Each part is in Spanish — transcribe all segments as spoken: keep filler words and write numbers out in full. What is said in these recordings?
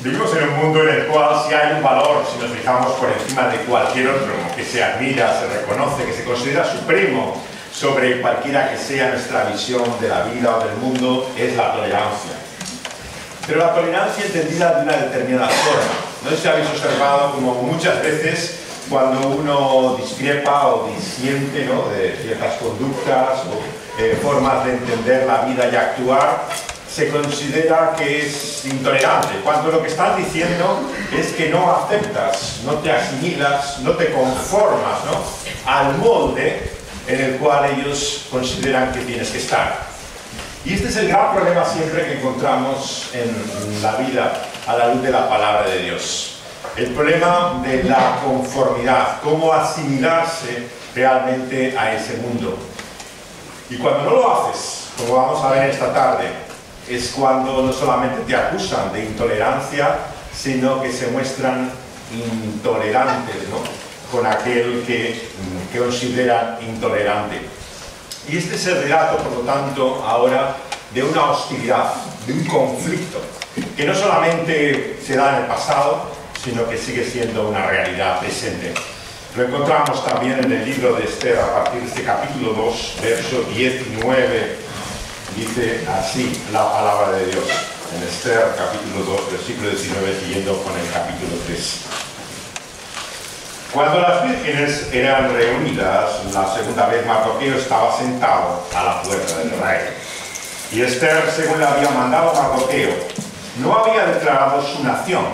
Vivimos en un mundo en el cual si hay un valor, si nos fijamos por encima de cualquier otro, que se admira, se reconoce, que se considera supremo sobre cualquiera que sea nuestra visión de la vida o del mundo, es la tolerancia. Pero la tolerancia entendida de una determinada forma. No sé si habéis observado como muchas veces cuando uno discrepa o disiente, ¿no?, de ciertas conductas o eh, formas de entender la vida y actuar, se considera que es intolerante, cuando lo que estás diciendo es que no aceptas, no te asimilas, no te conformas, ¿no?, al molde en el cual ellos consideran que tienes que estar. Y este es el gran problema siempre que encontramos en la vida a la luz de la palabra de Dios. El problema de la conformidad, cómo asimilarse realmente a ese mundo. Y cuando no lo haces, como vamos a ver esta tarde, es cuando no solamente te acusan de intolerancia, sino que se muestran intolerantes, ¿no?, con aquel que, que consideran intolerante. Y este es el relato, por lo tanto, ahora de una hostilidad, de un conflicto, que no solamente se da en el pasado, sino que sigue siendo una realidad presente. Lo encontramos también en el libro de Esther, a partir de este capítulo dos, verso diecinueve, dice así la palabra de Dios. En Esther, capítulo dos, versículo diecinueve, siguiendo con el capítulo tres. Cuando las vírgenes eran reunidas, la segunda vez Mardoqueo estaba sentado a la puerta del rey. Y Esther, según le había mandado Mardoqueo, no había declarado su nación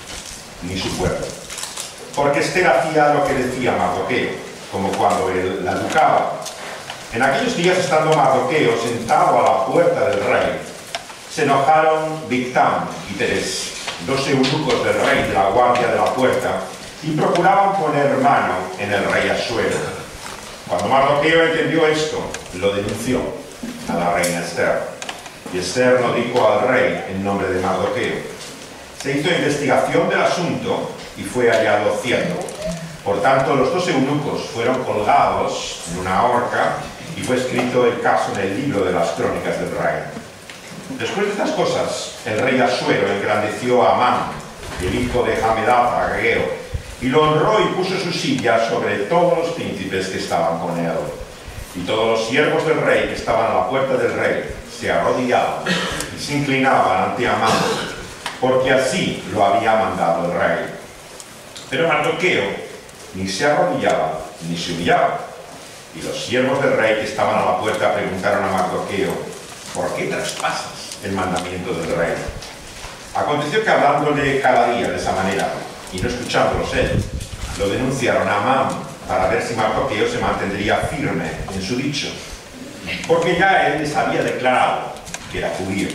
ni su pueblo, porque Esther hacía lo que decía Mardoqueo, como cuando él la educaba. En aquellos días, estando Mardoqueo sentado a la puerta del rey, se enojaron Bigtam y Teres, dos eunucos del rey de la guardia de la puerta, y procuraban poner mano en el rey Asuero. Cuando Mardoqueo entendió esto, lo denunció a la reina Esther. Y Esther lo dijo al rey en nombre de Mardoqueo. Se hizo investigación del asunto y fue hallado cierto. Por tanto, los dos eunucos fueron colgados en una horca y fue escrito el caso en el libro de las crónicas del rey. Después de estas cosas, el rey Asuero engrandeció a Amán, el hijo de Hamedata, agageo, y lo honró y puso su silla sobre todos los príncipes que estaban con él. Y todos los siervos del rey que estaban a la puerta del rey se arrodillaban y se inclinaban ante Amán, porque así lo había mandado el rey. Pero Mardoqueo ni se arrodillaba ni se humillaba. Y los siervos del rey que estaban a la puerta preguntaron a Mardoqueo: ¿por qué traspasas el mandamiento del rey? Aconteció que hablándole cada día de esa manera, y no escuchándolos él, lo denunciaron a Amán para ver si Mardoqueo se mantendría firme en su dicho, porque ya él les había declarado que era judío.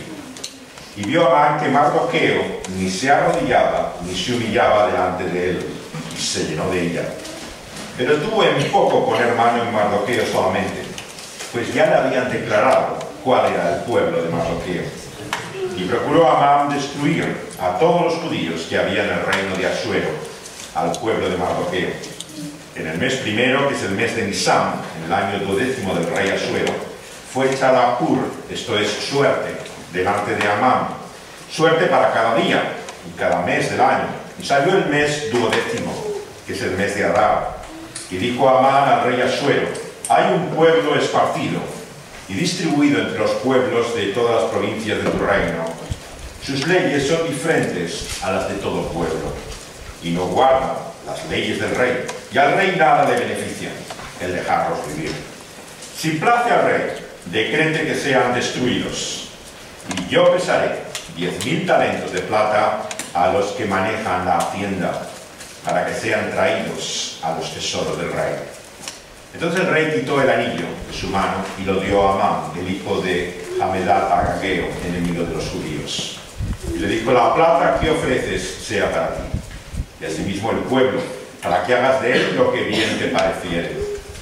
Y vio Amán que Mardoqueo ni se arrodillaba ni se humillaba delante de él, y se llenó de ella. Pero tuvo en poco poner mano en Mardoqueo solamente, pues ya le habían declarado cuál era el pueblo de Mardoqueo. Y procuró Amán destruir a todos los judíos que había en el reino de Asuero, al pueblo de Mardoqueo. En el mes primero, que es el mes de Nisán, en el año duodécimo del rey Asuero, fue echada Pur, esto es suerte, delante de Amán, suerte para cada día y cada mes del año. Y salió el mes duodécimo, que es el mes de Adar. Y dijo Amán al rey Asuero: hay un pueblo esparcido y distribuido entre los pueblos de todas las provincias de tu reino. Sus leyes son diferentes a las de todo pueblo, y no guardan las leyes del rey, y al rey nada le beneficia el dejarlos vivir. Si place al rey, decrete que sean destruidos, y yo pesaré diez mil talentos de plata a los que manejan la hacienda, para que sean traídos a los tesoros del rey. Entonces el rey quitó el anillo de su mano y lo dio a Amán, el hijo de Hamedata, agageo, enemigo de los judíos. Y le dijo: la plata que ofreces sea para ti, y asimismo el pueblo, para que hagas de él lo que bien te pareciere.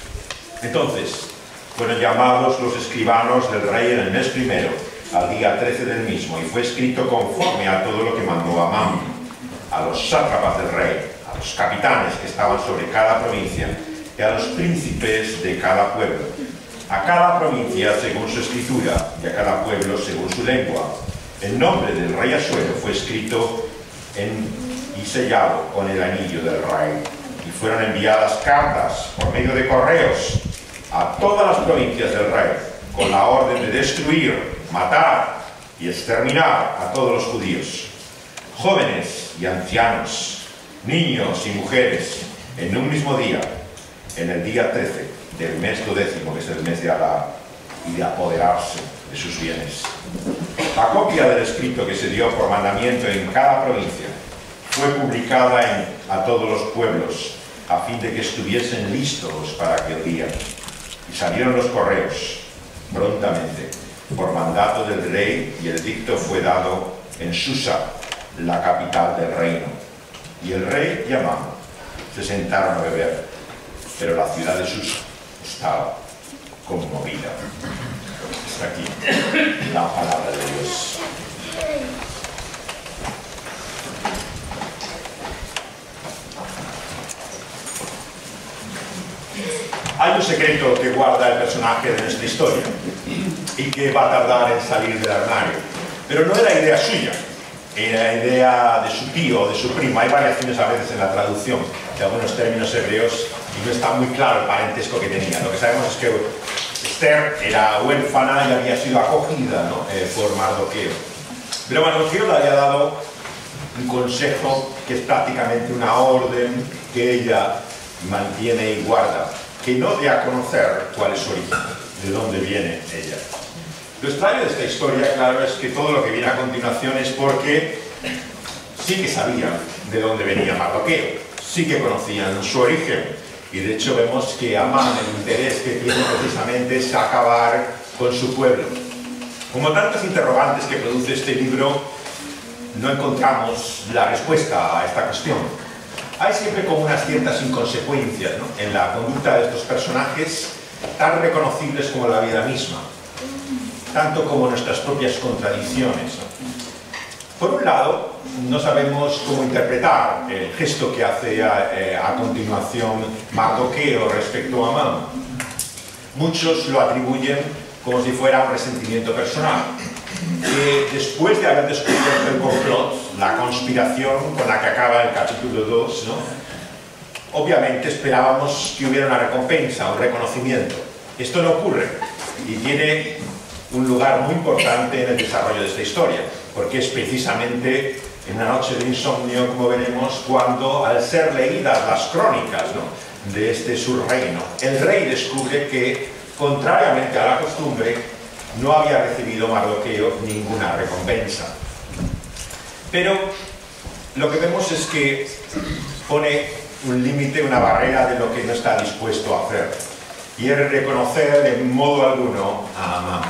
Entonces fueron llamados los escribanos del rey en el mes primero, al día trece del mismo, y fue escrito conforme a todo lo que mandó Amán, a los sátrapas del rey, a los capitanes que estaban sobre cada provincia, y a los príncipes de cada pueblo, a cada provincia según su escritura, y a cada pueblo según su lengua. El nombre del rey Asuero fue escrito en, y sellado con el anillo del rey. Y fueron enviadas cartas por medio de correos a todas las provincias del rey, con la orden de destruir, matar y exterminar a todos los judíos, jóvenes y ancianos, niños y mujeres, en un mismo día, en el día trece del mes duodécimo, que es el mes de Adar, y de apoderarse de sus bienes. La copia del escrito que se dio por mandamiento en cada provincia fue publicada en, a todos los pueblos, a fin de que estuviesen listos para aquel día. Y salieron los correos prontamente, por mandato del rey, y el edicto fue dado en Susa, la capital del reino. Y el rey y Amán se sentaron a beber, pero la ciudad de Susa estaba conmovida. Hasta aquí la palabra de Dios. Hay un secreto que guarda el personaje de nuestra historia y que va a tardar en salir del armario. Pero no era idea suya, era idea de su tío o de su primo. Hay variaciones a veces en la traducción de algunos términos hebreos y no está muy claro el parentesco que tenía. Lo que sabemos es que Esther era huérfana y había sido acogida, ¿no? eh, por Mardoqueo. Pero Mardoqueo le había dado un consejo que es prácticamente una orden que ella mantiene y guarda, que no dé a conocer cuál es su origen, de dónde viene ella. Lo extraño de esta historia, claro, es que todo lo que viene a continuación es porque sí que sabían de dónde venía Mardoqueo, sí que conocían su origen, y de hecho vemos que Amán, el interés que tiene precisamente es acabar con su pueblo. Como tantos interrogantes que produce este libro, no encontramos la respuesta a esta cuestión. Hay siempre como unas ciertas inconsecuencias, ¿no?, en la conducta de estos personajes, tan reconocibles como la vida misma, tanto como nuestras propias contradicciones, ¿no? Por un lado, no sabemos cómo interpretar el gesto que hace a, eh, a continuación Mardoqueo respecto a Amán. Muchos lo atribuyen como si fuera un resentimiento personal, que después de haber descubierto el complot, la conspiración con la que acaba el capítulo dos, ¿no?, obviamente esperábamos que hubiera una recompensa, un reconocimiento. Esto no ocurre y tiene un lugar muy importante en el desarrollo de esta historia, porque es precisamente en una noche de insomnio, como veremos, cuando, al ser leídas las crónicas, ¿no?, de este subreino, el rey descubre que, contrariamente a la costumbre, no había recibido Mardoqueo ninguna recompensa. Pero lo que vemos es que pone un límite, una barrera de lo que no está dispuesto a hacer, y es reconocer de modo alguno a Amán.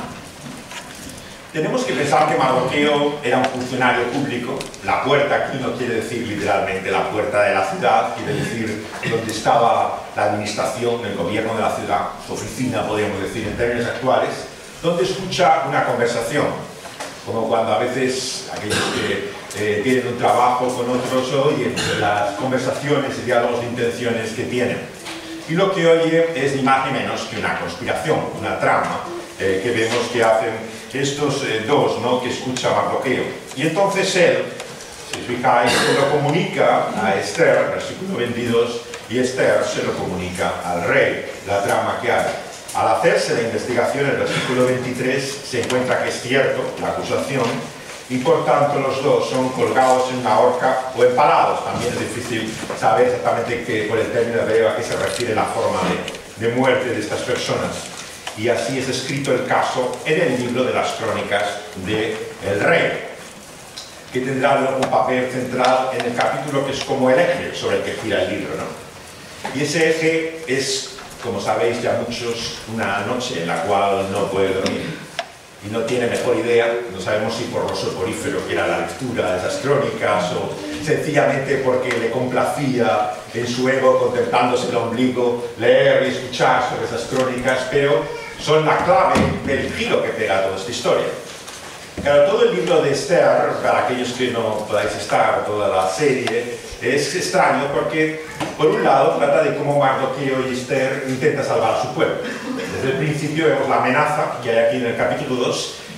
Tenemos que pensar que Mardoqueo era un funcionario público. La puerta aquí no quiere decir literalmente la puerta de la ciudad, quiere decir donde estaba la administración, el gobierno de la ciudad, su oficina, podríamos decir en términos actuales, donde escucha una conversación, como cuando a veces aquellos que eh, tienen un trabajo con otros oyen las conversaciones y diálogos de intenciones que tienen. Y lo que oye es ni más ni menos que una conspiración, una trama, eh, que vemos que hacen estos eh, dos, ¿no?, que escucha Mardoqueo. Y entonces él, si os fijáis, se lo comunica a Esther, versículo veintidós, y Esther se lo comunica al rey, la trama que hay. Al hacerse la investigación, el versículo veintitrés, se encuentra que es cierto la acusación, y por tanto los dos son colgados en una horca o empalados. También es difícil saber exactamente que, por el término hebreo, a qué se refiere la forma de, de muerte de estas personas. Y así es escrito el caso en el libro de las crónicas del rey, que tendrá luego un papel central en el capítulo que es como el eje sobre el que gira el libro, ¿no? Y ese eje es, como sabéis ya muchos, una noche en la cual no puede dormir y no tiene mejor idea. No sabemos si por lo soporífero que era la lectura de esas crónicas o sencillamente porque le complacía en su ego, contemplándose el ombligo, leer y escuchar sobre esas crónicas, pero son la clave del giro que pega toda esta historia. Claro, todo el libro de Esther, para aquellos que no podáis estar, toda la serie, es extraño porque, por un lado, trata de cómo Mardoqueo y Esther intentan salvar a su pueblo. Desde el principio vemos la amenaza que hay aquí en el capítulo dos,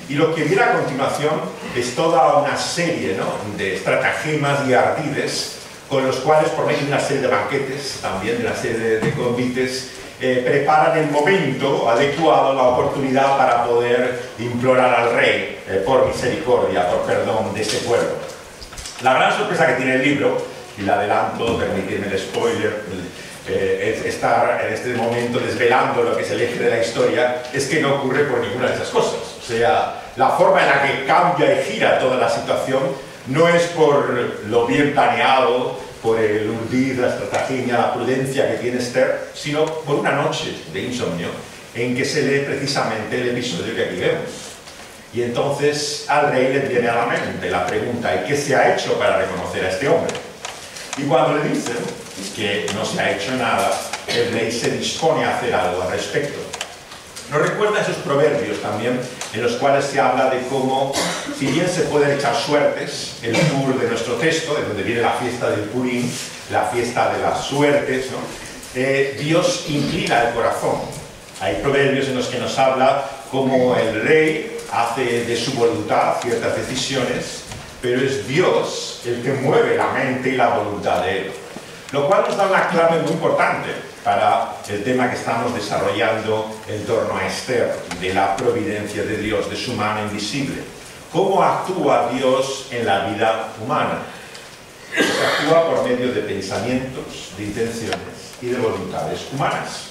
Y lo que viene a continuación es toda una serie, ¿no?, de estratagemas y ardides con los cuales, por medio de una serie de banquetes, también de una serie de, de convites, eh, preparan el momento adecuado, la oportunidad para poder implorar al rey eh, por misericordia, por perdón de este pueblo. La gran sorpresa que tiene el libro, y la adelanto, permitirme el spoiler, eh, es estar en este momento desvelando lo que es el eje de la historia, es que no ocurre por ninguna de esas cosas. O sea, la forma en la que cambia y gira toda la situación no es por lo bien planeado, por el urdir, la estrategia, la prudencia que tiene Esther, sino por una noche de insomnio en que se lee precisamente el episodio que aquí vemos. Y entonces al rey le viene a la mente la pregunta: ¿y qué se ha hecho para reconocer a este hombre? Y cuando le dicen que no se ha hecho nada, el rey se dispone a hacer algo al respecto. Nos recuerda esos proverbios también en los cuales se habla de cómo, si bien se pueden echar suertes, el tour de nuestro texto, de donde viene la fiesta del Purim, la fiesta de las suertes, ¿no?, eh, Dios inclina el corazón. Hay proverbios en los que nos habla cómo el rey hace de su voluntad ciertas decisiones, pero es Dios el que mueve la mente y la voluntad de él. Lo cual nos da una clave muy importante para el tema que estamos desarrollando en torno a Esther, de la providencia de Dios, de su mano invisible. ¿Cómo actúa Dios en la vida humana? Pues actúa por medio de pensamientos, de intenciones y de voluntades humanas.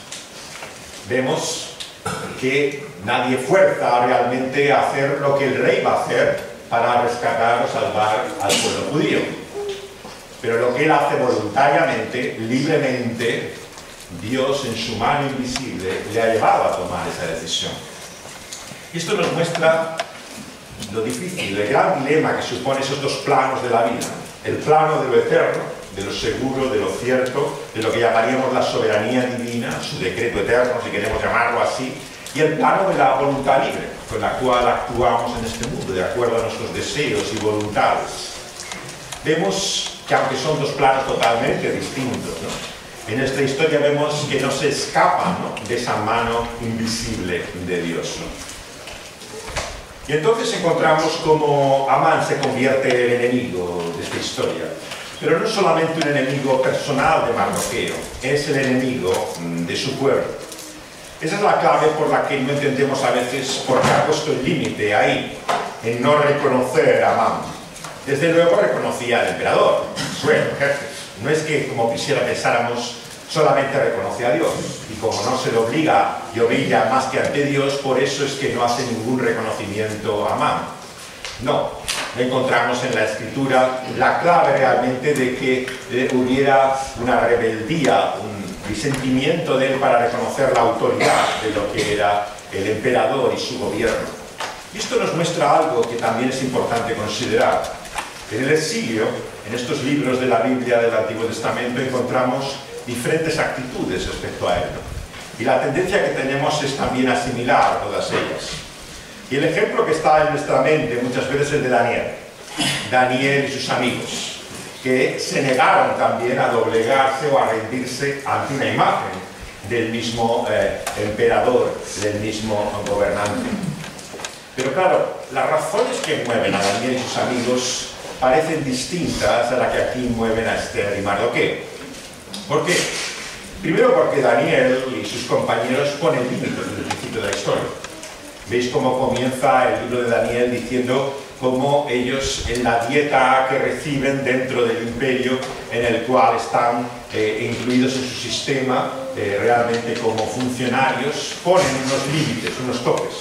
Vemos que nadie fuerza realmente a hacer lo que el rey va a hacer para rescatar o salvar al pueblo judío. Pero lo que él hace voluntariamente, libremente, Dios en su mano invisible le ha llevado a tomar esa decisión. Y esto nos muestra lo difícil, el gran dilema que supone esos dos planos de la vida. El plano de lo eterno, de lo seguro, de lo cierto, de lo que llamaríamos la soberanía divina, su decreto eterno, si queremos llamarlo así, y el plano de la voluntad libre, con la cual actuamos en este mundo, de acuerdo a nuestros deseos y voluntades. Vemos que aunque son dos planos totalmente distintos, ¿no?, en esta historia vemos que no se escapan, ¿no?, de esa mano invisible de Dios, ¿no? Y entonces encontramos cómo Amán se convierte en el enemigo de esta historia. Pero no solamente un enemigo personal de Mardoqueo, es el enemigo de su pueblo. Esa es la clave por la que no entendemos a veces por qué ha puesto el límite ahí, en no reconocer a Amán. Desde luego reconocía al emperador, su jefe. No es que, como quisiera pensáramos, solamente reconoce a Dios, y como no se le obliga y orilla más que ante Dios, por eso es que no hace ningún reconocimiento a Amán. No, no encontramos en la Escritura la clave realmente de que eh, hubiera una rebeldía, un disentimiento de él para reconocer la autoridad de lo que era el emperador y su gobierno. Y esto nos muestra algo que también es importante considerar. En el exilio, en estos libros de la Biblia del Antiguo Testamento, encontramos diferentes actitudes respecto a él. Y la tendencia que tenemos es también asimilar todas ellas. Y el ejemplo que está en nuestra mente muchas veces es el de Daniel. Daniel y sus amigos, que se negaron también a doblegarse o a rendirse ante una imagen del mismo eh, emperador, del mismo gobernante. Pero claro, las razones que mueven a Daniel y sus amigos parecen distintas a las que aquí mueven a Esther y Mardoqueo. ¿Por qué? Primero porque Daniel y sus compañeros ponen límites desde el principio de la historia. Veis cómo comienza el libro de Daniel diciendo cómo ellos en la dieta que reciben dentro del imperio en el cual están eh, incluidos en su sistema eh, realmente como funcionarios, ponen unos límites, unos topes.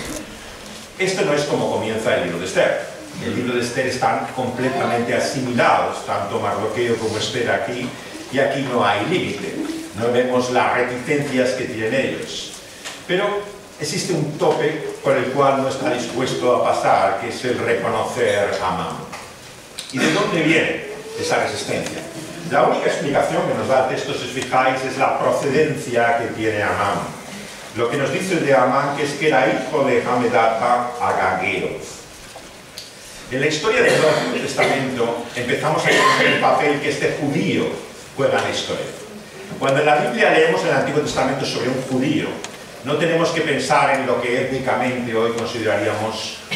Esto no es como comienza el libro de Esther. El libro de Esther están completamente asimilados, tanto Mardoqueo como Esther aquí, y aquí no hay límite. No vemos las reticencias que tienen ellos. Pero existe un tope por el cual no está dispuesto a pasar, que es el reconocer a Amán. ¿Y de dónde viene esa resistencia? La única explicación que nos da el texto, si os fijáis, es la procedencia que tiene Amán. Lo que nos dice de Amán que es que era hijo de Hamedata Agageo. En la historia del Nuevo Testamento empezamos a entender el papel que este judío juega en la historia. Cuando en la Biblia leemos el Antiguo Testamento sobre un judío, no tenemos que pensar en lo que étnicamente hoy consideraríamos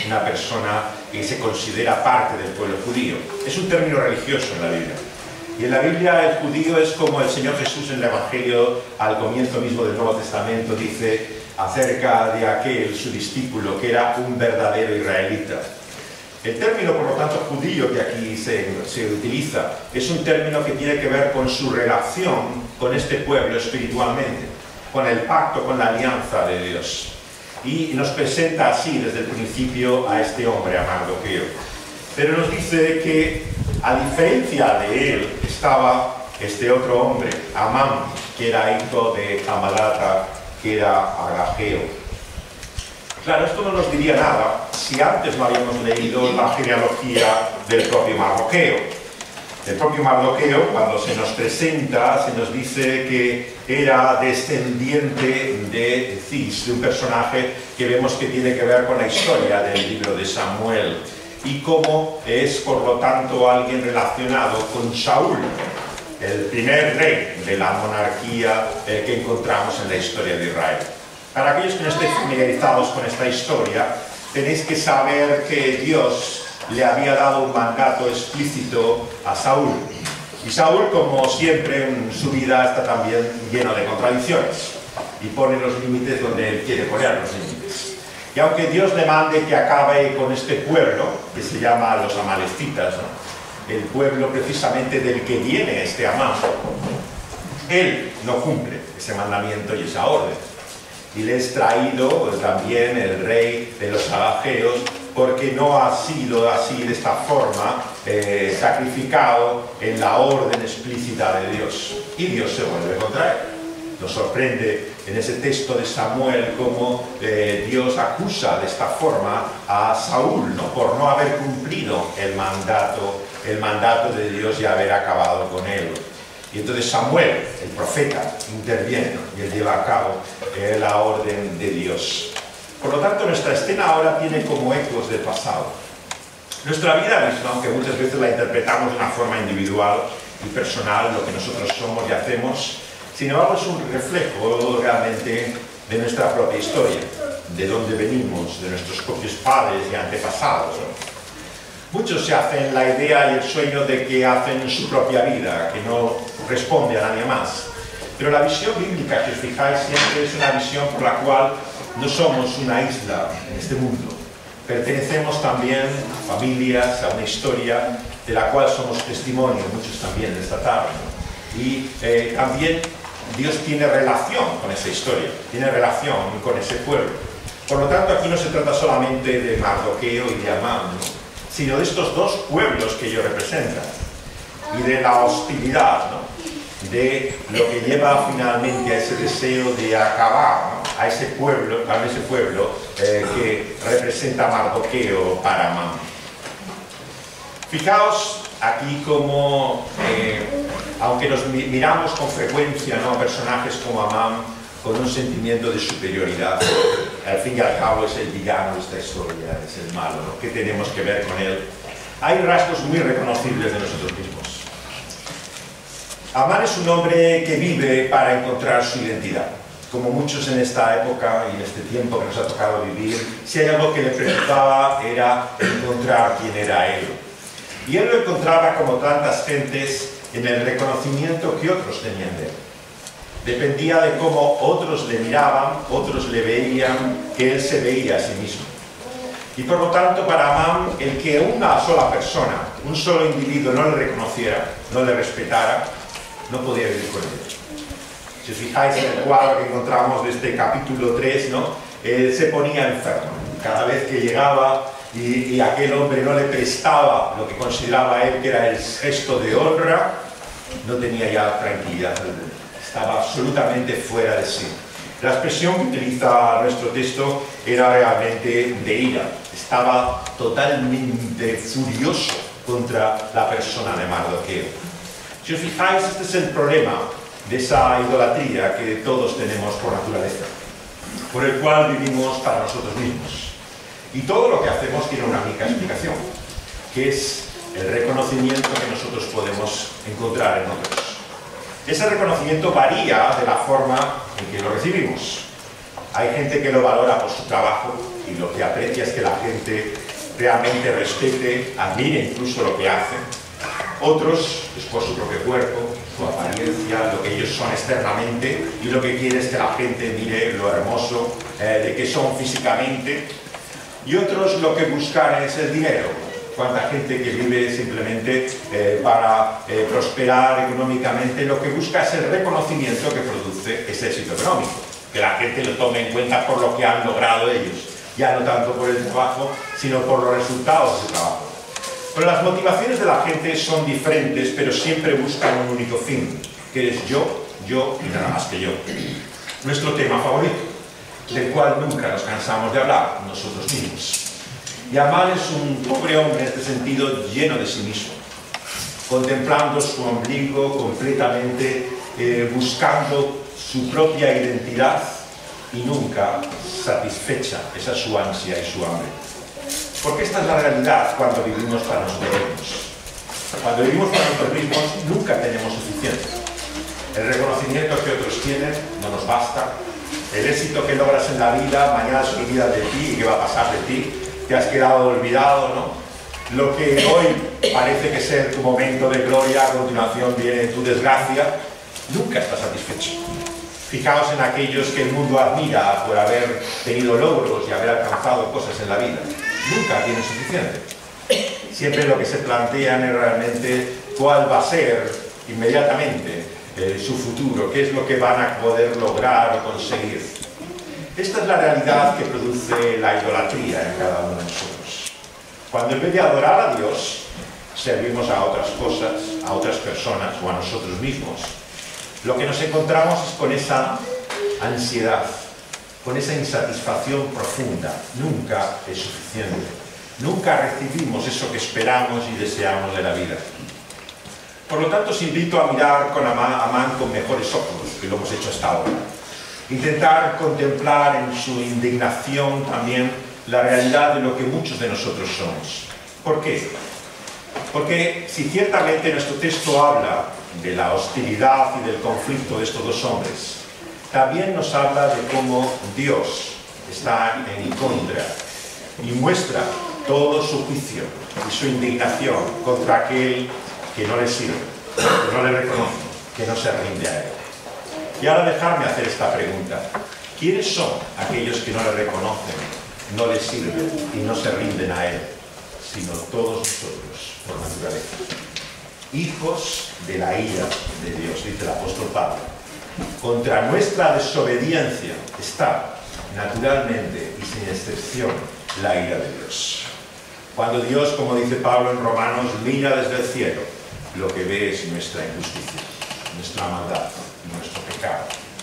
una persona que se considera parte del pueblo judío. Es un término religioso en la Biblia. Y en la Biblia el judío es como el Señor Jesús en el Evangelio, al comienzo mismo del Nuevo Testamento, dice acerca de aquel, su discípulo, que era un verdadero israelita. El término, por lo tanto, judío que aquí se, se utiliza, es un término que tiene que ver con su relación con este pueblo espiritualmente, con el pacto, con la alianza de Dios. Y nos presenta así desde el principio a este hombre, a Mardoqueo. Pero nos dice que, a diferencia de él, estaba este otro hombre, Amán, que era hijo de Amalata, que era Agageo. Claro, esto no nos diría nada si antes no habíamos leído la genealogía del propio Mardoqueo. El propio Mardoqueo, cuando se nos presenta, se nos dice que era descendiente de Cis, de un personaje que vemos que tiene que ver con la historia del libro de Samuel, y cómo es, por lo tanto, alguien relacionado con Saúl, el primer rey de la monarquía eh, que encontramos en la historia de Israel. Para aquellos que no estéis familiarizados con esta historia, tenéis que saber que Dios le había dado un mandato explícito a Saúl. Y Saúl, como siempre en su vida, está también lleno de contradicciones y pone los límites donde él quiere poner los límites. Y aunque Dios le mande que acabe con este pueblo, que se llama los amalecitas, ¿no?, el pueblo precisamente del que viene este Amán, él no cumple ese mandamiento y esa orden. Y le es traído pues, también el rey de los agageos, porque no ha sido así, de esta forma, eh, sacrificado en la orden explícita de Dios. Y Dios se vuelve contra él. Nos sorprende en ese texto de Samuel cómo eh, Dios acusa de esta forma a Saúl, ¿no?, por no haber cumplido el mandato, el mandato de Dios y haber acabado con él. Y entonces Samuel, el profeta, interviene, ¿no?, y él lleva a cabo eh, la orden de Dios. Por lo tanto, nuestra escena ahora tiene como ecos del pasado. Nuestra vida misma, aunque muchas veces la interpretamos de una forma individual y personal, lo que nosotros somos y hacemos, sin embargo es un reflejo realmente de nuestra propia historia, de dónde venimos, de nuestros propios padres y antepasados, ¿no? Muchos se hacen la idea y el sueño de que hacen su propia vida, que no responde a nadie más. Pero la visión bíblica, si os fijáis, siempre es una visión por la cual no somos una isla en este mundo. Pertenecemos también a familias, a una historia de la cual somos testimonio, muchos también en esta tarde. Y eh, también Dios tiene relación con esa historia, tiene relación con ese pueblo. Por lo tanto, aquí no se trata solamente de Mardoqueo y de Amán, ¿no?, sino de estos dos pueblos que ellos representan, y de la hostilidad, ¿no?, de lo que lleva finalmente a ese deseo de acabar, ¿no?, a ese pueblo, a ese pueblo eh, que representa Mardoqueo para Amán. Fijaos aquí como, eh, aunque nos miramos con frecuencia, ¿no?, a personajes como Amán con un sentimiento de superioridad, al fin y al cabo es el villano de esta historia, es el malo, ¿no?, que tenemos que ver con él. Hay rasgos muy reconocibles de nosotros mismos. Amán es un hombre que vive para encontrar su identidad. Como muchos en esta época y en este tiempo que nos ha tocado vivir, si hay algo que le preocupaba era encontrar quién era él. Y él lo encontraba, como tantas gentes, en el reconocimiento que otros tenían de él. Dependía de cómo otros le miraban, otros le veían, que él se veía a sí mismo. Y por lo tanto, para Amán, el que una sola persona, un solo individuo no le reconociera, no le respetara, no podía vivir con él. Si os fijáis en el cuadro que encontramos de este capítulo tres, ¿no?, él se ponía enfermo. Cada vez que llegaba y, y aquel hombre no le prestaba lo que consideraba él que era el gesto de honra, no tenía ya tranquilidad. Estaba absolutamente fuera de sí. La expresión que utiliza nuestro texto era realmente de ira. Estaba totalmente furioso contra la persona de Mardoqueo. Si os fijáis, este es el problema de esa idolatría que todos tenemos por naturaleza, por el cual vivimos para nosotros mismos. Y todo lo que hacemos tiene una única explicación, que es el reconocimiento que nosotros podemos encontrar en otros. Ese reconocimiento varía de la forma en que lo recibimos. Hay gente que lo valora por su trabajo, y lo que aprecia es que la gente realmente respete, admire incluso lo que hacen. Otros es por su propio cuerpo, su apariencia, lo que ellos son externamente, y lo que quiere es que la gente mire lo hermoso eh, de que son físicamente. Y otros lo que buscan es el dinero. Cuánta gente que vive simplemente eh, para eh, prosperar económicamente, lo que busca es el reconocimiento que produce ese éxito económico, que la gente lo tome en cuenta por lo que han logrado ellos, ya no tanto por el trabajo, sino por los resultados de su trabajo. Pero las motivaciones de la gente son diferentes, pero siempre buscan un único fin, que es yo, yo y nada más que yo. Nuestro tema favorito, del cual nunca nos cansamos de hablar, nosotros mismos. Y Amán es un pobre hombre en este sentido, lleno de sí mismo, contemplando su ombligo completamente, eh, buscando su propia identidad y nunca satisfecha esa su ansia y su hambre. Porque esta es la realidad cuando vivimos para nosotros mismos. Cuando vivimos para nosotros mismos nunca tenemos suficiente. El reconocimiento que otros tienen no nos basta. El éxito que logras en la vida mañana se olvida de ti y qué va a pasar de ti. Te has quedado olvidado, ¿no? Lo que hoy parece que ser tu momento de gloria, a continuación viene tu desgracia, nunca estás satisfecho. Fijaos en aquellos que el mundo admira por haber tenido logros y haber alcanzado cosas en la vida. Nunca tienen suficiente. Siempre lo que se plantean es realmente cuál va a ser inmediatamente eh, su futuro, qué es lo que van a poder lograr o conseguir. Esta es la realidad que produce la idolatría en cada uno de nosotros. Cuando en vez de adorar a Dios, servimos a otras cosas, a otras personas o a nosotros mismos, lo que nos encontramos es con esa ansiedad, con esa insatisfacción profunda. Nunca es suficiente. Nunca recibimos eso que esperamos y deseamos de la vida. Por lo tanto, os invito a mirar con Amán, Amán con mejores ojos que lo hemos hecho hasta ahora. Intentar contemplar en su indignación también la realidad de lo que muchos de nosotros somos. ¿Por qué? Porque si ciertamente nuestro texto habla de la hostilidad y del conflicto de estos dos hombres, también nos habla de cómo Dios está en contra y muestra todo su juicio y su indignación contra aquel que no le sirve, que no le reconoce, que no se rinde a él. Y ahora dejarme hacer esta pregunta. ¿Quiénes son aquellos que no le reconocen, no le sirven y no se rinden a él? Sino todos nosotros, por naturaleza. Hijos de la ira de Dios, dice el apóstol Pablo. Contra nuestra desobediencia está, naturalmente y sin excepción, la ira de Dios. Cuando Dios, como dice Pablo en Romanos, mira desde el cielo, lo que ve es nuestra injusticia, nuestra maldad y nuestro pecado.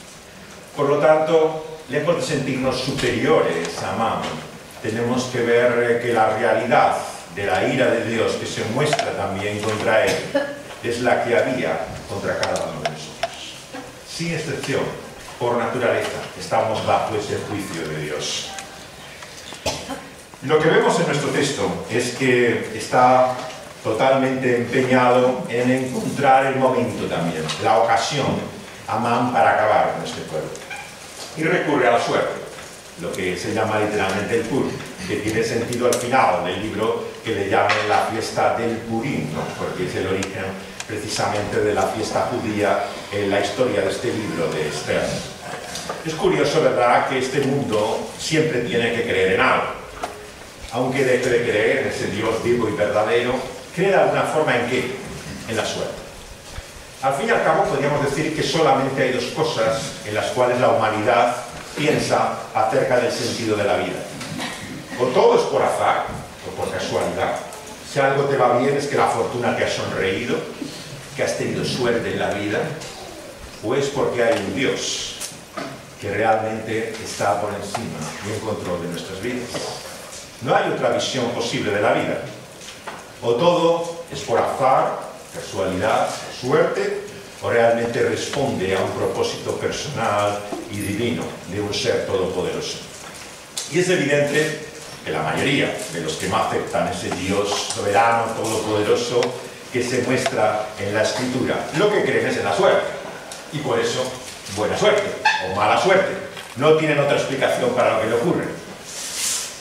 Por lo tanto, lejos de sentirnos superiores a Amán, tenemos que ver que la realidad de la ira de Dios que se muestra también contra él es la que había contra cada uno de nosotros. Sin excepción, por naturaleza, estamos bajo ese juicio de Dios. Lo que vemos en nuestro texto es que está totalmente empeñado en encontrar el momento también, la ocasión, Amán, para acabar con este pueblo. Y recurre a la suerte, lo que se llama literalmente el Pur, que tiene sentido al final del libro que le llaman la fiesta del Purim, ¿no? Porque es el origen precisamente de la fiesta judía en la historia de este libro de Esther. Es curioso, ¿verdad?, que este mundo siempre tiene que creer en algo. Aunque deje de creer en ese Dios vivo y verdadero, cree de alguna forma en qué, en la suerte. Al fin y al cabo podríamos decir que solamente hay dos cosas en las cuales la humanidad piensa acerca del sentido de la vida. O todo es por azar o por casualidad. Si algo te va bien es que la fortuna te ha sonreído, que has tenido suerte en la vida, o es porque hay un Dios que realmente está por encima y en control de nuestras vidas. No hay otra visión posible de la vida. O todo es por azar, casualidad, suerte, o realmente responde a un propósito personal y divino de un ser todopoderoso. Y es evidente que la mayoría de los que no aceptan ese Dios soberano, todopoderoso, que se muestra en la Escritura, lo que creen es en la suerte. Y por eso, buena suerte o mala suerte. No tienen otra explicación para lo que le ocurre.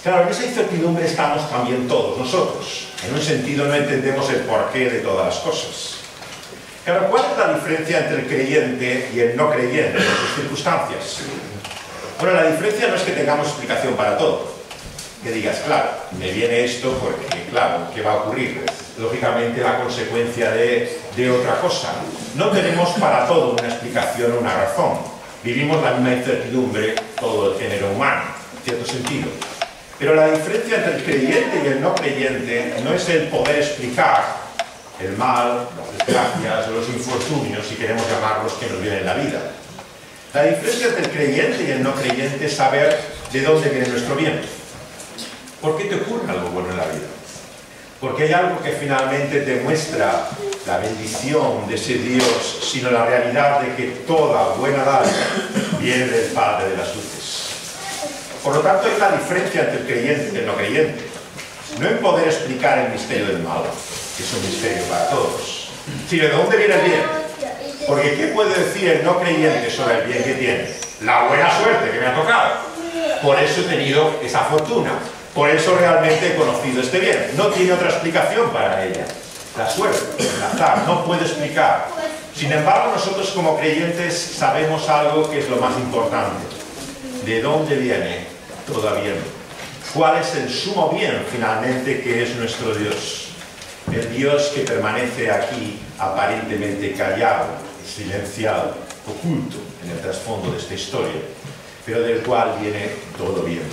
Claro, en esa incertidumbre estamos también todos nosotros. En un sentido no entendemos el porqué de todas las cosas. Claro, ¿cuál es la diferencia entre el creyente y el no creyente en sus circunstancias? Bueno, la diferencia no es que tengamos explicación para todo. Que digas, claro, me viene esto porque, claro, ¿qué va a ocurrir? Es, lógicamente, la consecuencia de, de otra cosa. No tenemos para todo una explicación o una razón. Vivimos la misma incertidumbre todo el género humano, en cierto sentido. Pero la diferencia entre el creyente y el no creyente no es el poder explicar el mal, las desgracias o los infortunios, si queremos llamarlos, que nos vienen en la vida. La diferencia entre el creyente y el no creyente es saber de dónde viene nuestro bien. ¿Por qué te ocurre algo bueno en la vida? Porque hay algo que finalmente te muestra la bendición de ese Dios, sino la realidad de que toda buena dádiva viene del Padre de las luces. Por lo tanto, hay una diferencia entre el creyente y el no creyente. No en poder explicar el misterio del mal, que es un misterio para todos, sino de dónde viene el bien. Porque ¿qué puede decir el no creyente sobre el bien que tiene? La buena suerte que me ha tocado. Por eso he tenido esa fortuna. Por eso realmente he conocido este bien. No tiene otra explicación para ella. La suerte, el azar, no puede explicar. Sin embargo, nosotros como creyentes sabemos algo que es lo más importante. ¿De dónde viene todo bien? ¿Cuál es el sumo bien finalmente que es nuestro Dios? El Dios que permanece aquí aparentemente callado, silenciado, oculto en el trasfondo de esta historia, pero del cual viene todo bien.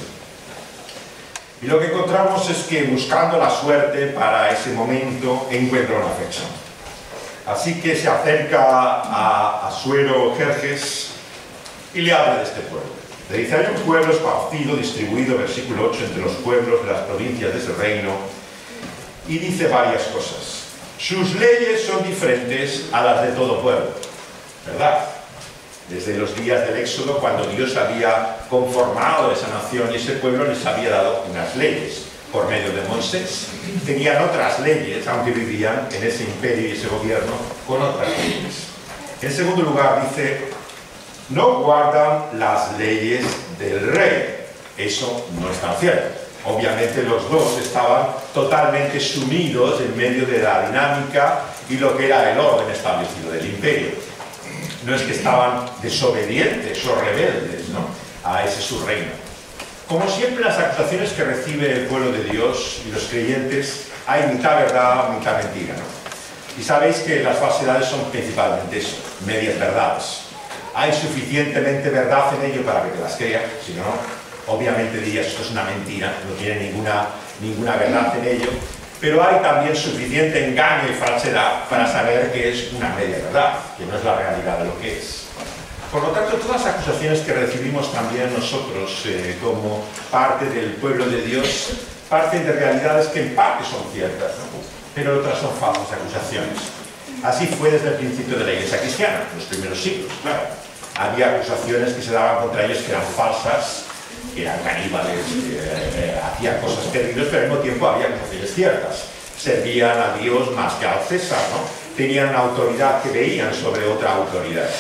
Y lo que encontramos es que buscando la suerte para ese momento encuentra una fecha. Así que se acerca a Asuero Jerjes y le habla de este pueblo. Le dice, hay un pueblo esparcido, distribuido, versículo ocho, entre los pueblos de las provincias de ese reino, y dice varias cosas. Sus leyes son diferentes a las de todo pueblo, ¿verdad? Desde los días del Éxodo, cuando Dios había conformado esa nación y ese pueblo les había dado unas leyes por medio de Moisés. Tenían otras leyes, aunque vivían en ese imperio y ese gobierno con otras leyes. En segundo lugar dice, no guardan las leyes del rey. Eso no es tan cierto. Obviamente los dos estaban totalmente sumidos en medio de la dinámica y lo que era el orden establecido del imperio. No es que estaban desobedientes o rebeldes, ¿no?, a ese su reino. Como siempre, las acusaciones que recibe el pueblo de Dios y los creyentes, hay mitad verdad, mitad mentira, ¿no? Y sabéis que las falsedades son principalmente eso, medias verdades. Hay suficientemente verdad en ello para que te las creas, si no, obviamente dirías esto es una mentira, no tiene ninguna, ninguna verdad en ello. Pero hay también suficiente engaño y falsedad para saber que es una media verdad, que no es la realidad de lo que es. Por lo tanto, todas las acusaciones que recibimos también nosotros eh, como parte del pueblo de Dios parten de realidades que en parte son ciertas, ¿no?, pero otras son falsas acusaciones. Así fue desde el principio de la Iglesia cristiana, en los primeros siglos, claro. Había acusaciones que se daban contra ellos que eran falsas, que eran caníbales, que eh, hacían cosas terribles, pero al mismo tiempo había acusaciones ciertas. Servían a Dios más que al César, ¿no? Tenían una autoridad que veían sobre otra autoridad.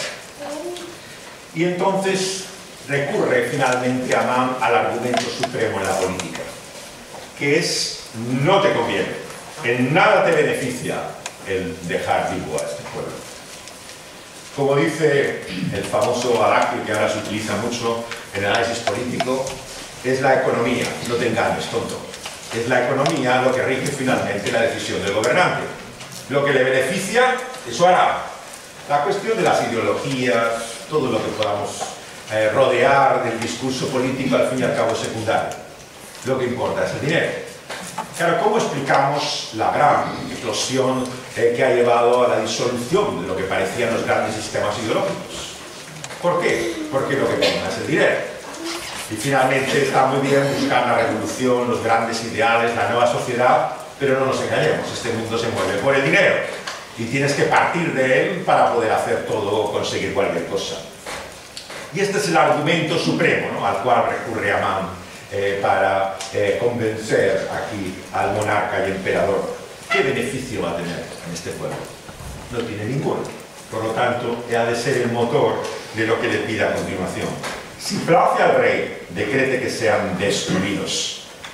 Y entonces recurre finalmente Amán al argumento supremo en la política, que es, no te conviene, en nada te beneficia el dejar vivo a este pueblo. Como dice el famoso adagio que ahora se utiliza mucho en el análisis político, es la economía, no te engañes, tonto. Es la economía lo que rige finalmente la decisión del gobernante. Lo que le beneficia, eso hará. La cuestión de las ideologías, todo lo que podamos eh, rodear del discurso político, al fin y al cabo es secundario. Lo que importa es el dinero. Claro, ¿cómo explicamos la gran explosión eh, que ha llevado a la disolución de lo que parecían los grandes sistemas ideológicos? ¿Por qué? Porque lo que prima es el dinero. Y finalmente está muy bien buscar la revolución, los grandes ideales, la nueva sociedad, pero no nos engañemos, este mundo se mueve por el dinero. Y tienes que partir de él para poder hacer todo o conseguir cualquier cosa. Y este es el argumento supremo, ¿no?, al cual recurre Amán eh, para eh, convencer aquí al monarca y emperador. ¿Qué beneficio va a tener en este pueblo? No tiene ninguno. Por lo tanto, ha de ser el motor de lo que le pide a continuación. Si place al rey, decrete que sean destruidos.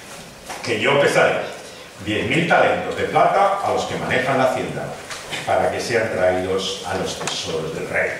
que yo pesaré diez mil talentos de plata a los que manejan la hacienda, para que sean traídos a los tesoros del rey.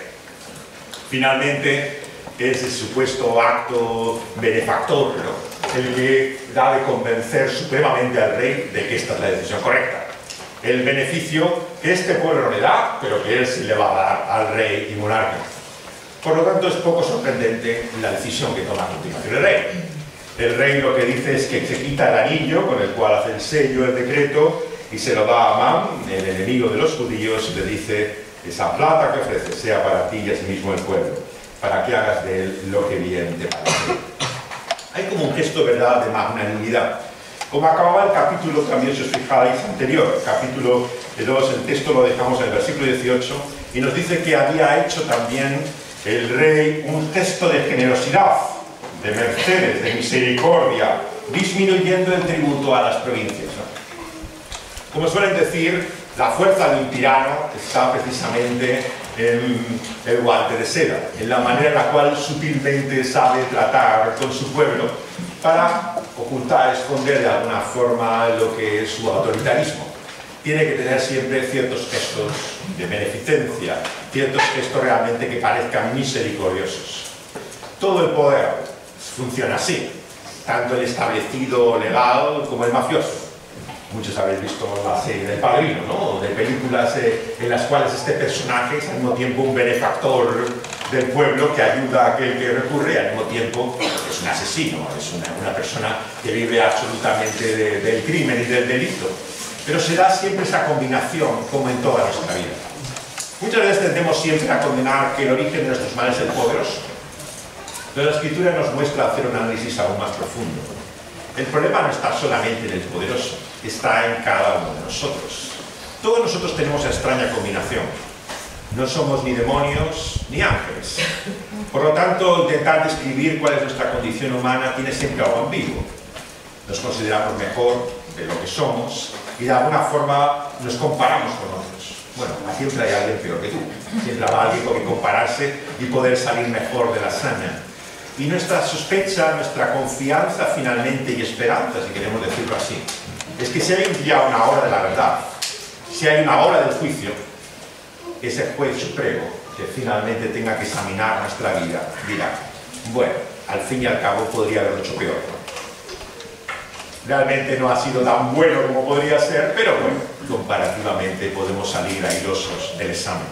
Finalmente, es el supuesto acto benefactor, ¿no?, el que da de convencer supremamente al rey de que esta es la decisión correcta. El beneficio que este pueblo le da, pero que él sí le va a dar al rey y monarca. Por lo tanto, es poco sorprendente la decisión que toma a continuación el rey. El rey lo que dice es que se quita el anillo con el cual hace el sello, el decreto, y se lo da a Amán, el enemigo de los judíos, y le dice: esa plata que ofreces sea para ti y asimismo el pueblo, para que hagas de él lo que bien te parece. Hay como un gesto, ¿verdad?, de magnanimidad. Como acababa el capítulo, también si os fijáis, anterior, capítulo dos, el texto lo dejamos en el versículo dieciocho, y nos dice que había hecho también el rey un gesto de generosidad, de mercedes, de misericordia, disminuyendo el tributo a las provincias, ¿no? Como suelen decir, la fuerza de un tirano está precisamente en el guante de seda, en la manera en la cual sutilmente sabe tratar con su pueblo para ocultar, esconder de alguna forma lo que es su autoritarismo. Tiene que tener siempre ciertos gestos de beneficencia, ciertos gestos realmente que parezcan misericordiosos. Todo el poder funciona así, tanto el establecido legal como el mafioso. Muchos habéis visto la serie del Padrino, ¿no?, de películas eh, en las cuales este personaje es al mismo tiempo un benefactor del pueblo que ayuda a aquel que recurre, y al mismo tiempo es un asesino, es una, una persona que vive absolutamente de, del crimen y del delito. Pero se da siempre esa combinación, como en toda nuestra vida. Muchas veces tendemos siempre a condenar que el origen de nuestros males es el poderoso. Pero la Escritura nos muestra hacer un análisis aún más profundo. El problema no está solamente en el poderoso, está en cada uno de nosotros. Todos nosotros tenemos esa extraña combinación. No somos ni demonios ni ángeles. Por lo tanto, intentar describir cuál es nuestra condición humana tiene siempre algo ambiguo. Nos consideramos mejor de lo que somos y de alguna forma nos comparamos con otros. Bueno, siempre hay alguien peor que tú. Siempre habrá alguien con que compararse y poder salir mejor de la hazaña. Y nuestra sospecha, nuestra confianza finalmente y esperanza, si queremos decirlo así, es que si hay un día una hora de la verdad, si hay una hora del juicio, ese juez supremo que finalmente tenga que examinar nuestra vida dirá: bueno, al fin y al cabo podría haberlo hecho peor. Realmente no ha sido tan bueno como podría ser, pero bueno, comparativamente podemos salir airosos del examen.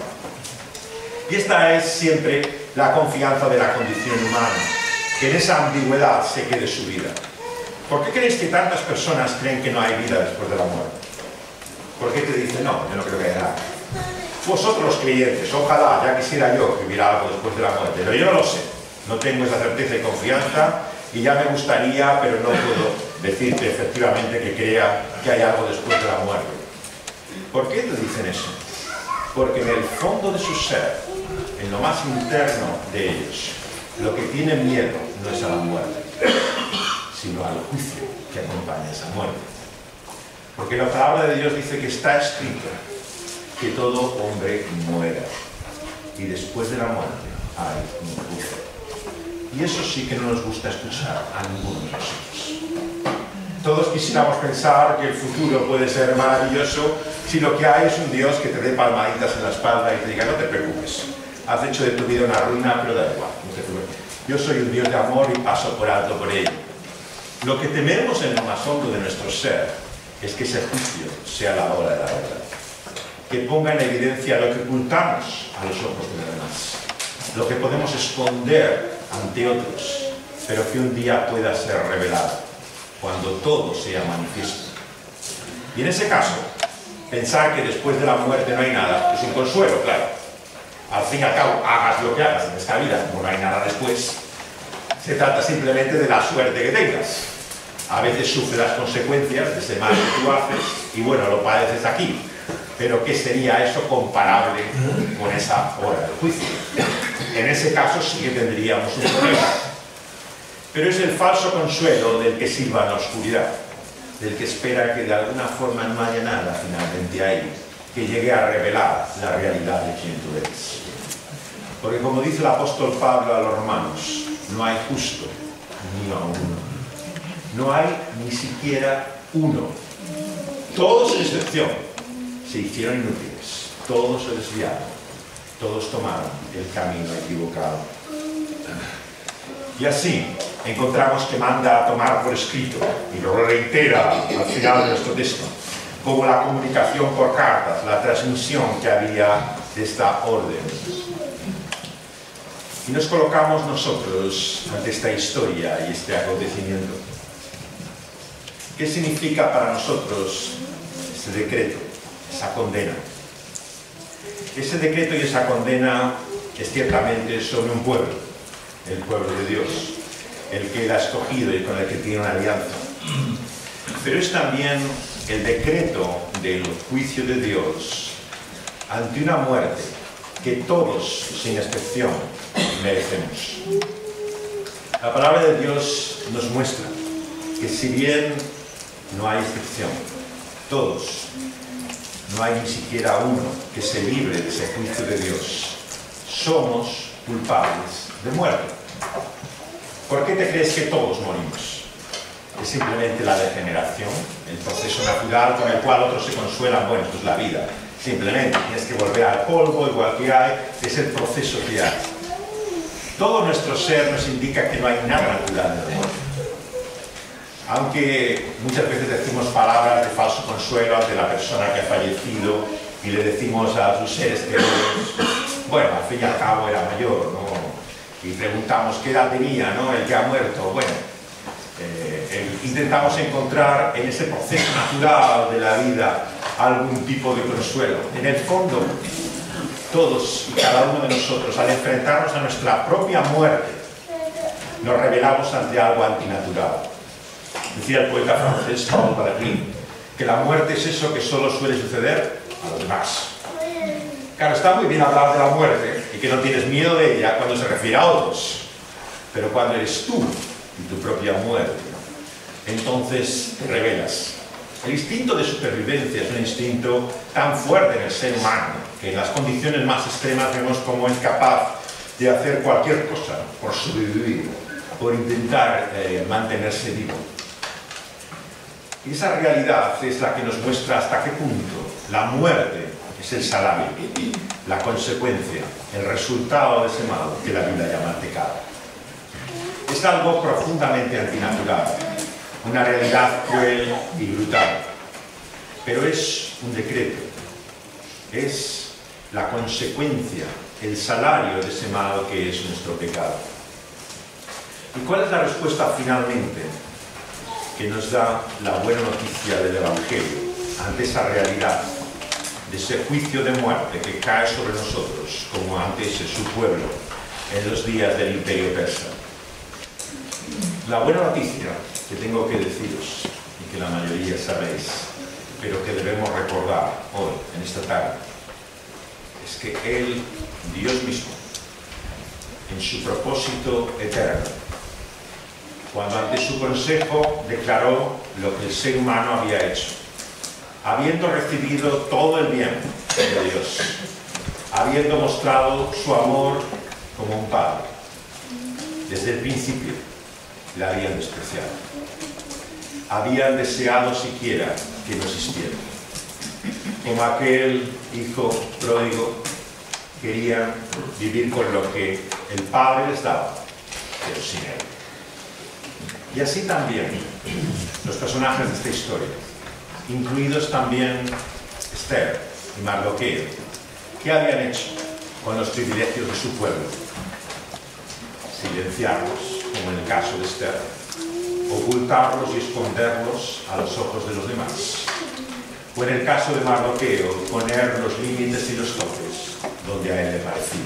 Y esta es siempre la confianza de la condición humana, que en esa ambigüedad se quede su vida. ¿Por qué creéis que tantas personas creen que no hay vida después de la muerte? ¿Por qué te dicen no? Yo no creo que haya nada. Vosotros los creyentes, ojalá, ya quisiera yo que hubiera algo después de la muerte, pero yo no lo sé. No tengo esa certeza y confianza, y ya me gustaría, pero no puedo decirte efectivamente que crea que hay algo después de la muerte. ¿Por qué te dicen eso? Porque en el fondo de su ser, en lo más interno de ellos, lo que tienen miedo no es a la muerte, sino al juicio que acompaña esa muerte. Porque la palabra de Dios dice que está escrito que todo hombre muera, y después de la muerte hay un juicio. Y eso sí que no nos gusta escuchar a ninguno de nosotros. Todos quisiéramos pensar que el futuro puede ser maravilloso si lo que hay es un Dios que te dé palmaditas en la espalda y te diga: no te preocupes, has hecho de tu vida una ruina, pero da igual, no te preocupes. Yo soy un Dios de amor y paso por alto por ello. Lo que tememos en lo más hondo de nuestro ser es que ese juicio sea la hora de la verdad, que ponga en evidencia lo que ocultamos a los ojos de los demás, lo que podemos esconder ante otros, pero que un día pueda ser revelado, cuando todo sea manifiesto. Y en ese caso, pensar que después de la muerte no hay nada es un consuelo, claro. Al fin y al cabo, hagas lo que hagas en esta vida, como no hay nada después, se trata simplemente de la suerte que tengas. A veces sufres las consecuencias de ese mal que tú haces y bueno, lo padeces aquí. Pero ¿qué sería eso comparable con esa hora del juicio? En ese caso sí que tendríamos un problema. Pero es el falso consuelo del que silba en la oscuridad, del que espera que de alguna forma no haya nada finalmente ahí, que llegue a revelar la realidad de quién tú eres. Porque como dice el apóstol Pablo a los romanos, no hay justo ni a uno. no hay ni siquiera uno. Todos, sin excepción, se hicieron inútiles. Todos se desviaron. Todos tomaron el camino equivocado. Y así encontramos que manda a tomar por escrito, y lo reitera al final de nuestro texto, como la comunicación por cartas, la transmisión que había de esta orden. Y nos colocamos nosotros ante esta historia y este acontecimiento. ¿Qué significa para nosotros ese decreto, esa condena? Ese decreto y esa condena es ciertamente sobre un pueblo, el pueblo de Dios, el que él ha escogido y con el que tiene una alianza. Pero es también el decreto del juicio de Dios ante una muerte que todos, sin excepción, merecemos. La palabra de Dios nos muestra que si bien no hay excepción, todos, no hay ni siquiera uno que se libre de ese juicio de Dios, somos culpables de muerte. ¿Por qué te crees que todos morimos? Es simplemente la degeneración, el proceso natural con el cual otros se consuelan. Bueno, esto es la vida. Simplemente tienes que volver al polvo, igual que hay, es el proceso que hay. Todo nuestro ser nos indica que no hay nada natural en la muerte. Aunque muchas veces decimos palabras de falso consuelo ante la persona que ha fallecido y le decimos a sus seres queridos, bueno, al fin y al cabo era mayor, ¿no? Y preguntamos qué edad tenía, ¿no?, el que ha muerto. Bueno, eh, eh, intentamos encontrar en ese proceso natural de la vida algún tipo de consuelo. En el fondo, todos y cada uno de nosotros, al enfrentarnos a nuestra propia muerte, nos rebelamos ante algo antinatural. Decía el poeta francés Paul Valéry que la muerte es eso que solo suele suceder a los demás. Claro, está muy bien hablar de la muerte y que no tienes miedo de ella cuando se refiere a otros, pero cuando eres tú y tu propia muerte, entonces te rebelas. El instinto de supervivencia es un instinto tan fuerte en el ser humano que en las condiciones más extremas vemos cómo es capaz de hacer cualquier cosa por sobrevivir, por intentar eh, mantenerse vivo. Y esa realidad es la que nos muestra hasta qué punto la muerte es el salario, la consecuencia, el resultado de ese mal que la Biblia llama pecado. Es algo profundamente antinatural, una realidad cruel y brutal, pero es un decreto, es la consecuencia, el salario de ese mal que es nuestro pecado. ¿Y cuál es la respuesta finalmente que nos da la buena noticia del Evangelio ante esa realidad, de ese juicio de muerte que cae sobre nosotros, como antes en su pueblo, en los días del Imperio Persa? La buena noticia que tengo que deciros, y que la mayoría sabéis, pero que debemos recordar hoy, en esta tarde, es que Él, Dios mismo, en su propósito eterno, cuando ante su consejo declaró lo que el ser humano había hecho, habiendo recibido todo el bien de Dios, habiendo mostrado su amor como un padre, desde el principio le habían despreciado, habían deseado siquiera que no existiera. Como aquel hijo pródigo, querían vivir con lo que el padre les daba, pero sin él. Y así también los personajes de esta historia, incluidos también Esther y Mardoqueo, ¿qué habían hecho con los privilegios de su pueblo? Silenciarlos, como en el caso de Esther, ocultarlos y esconderlos a los ojos de los demás. O en el caso de Mardoqueo, poner los límites y los topes donde a él le parecía.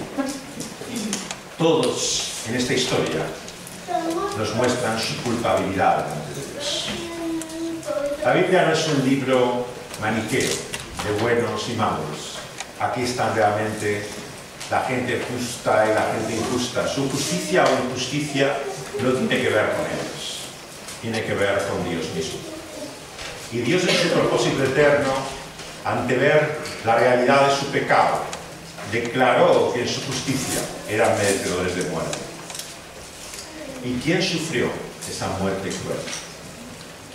Todos en esta historia nos muestran su culpabilidad delante de Dios. La Biblia no es un libro maniqueo de buenos y malos. Aquí están realmente la gente justa y la gente injusta. Su justicia o injusticia no tiene que ver con ellos, tiene que ver con Dios mismo. Y Dios, en su propósito eterno, ante ver la realidad de su pecado, declaró que en su justicia eran merecedores de muerte. ¿Y quién sufrió esa muerte cruel?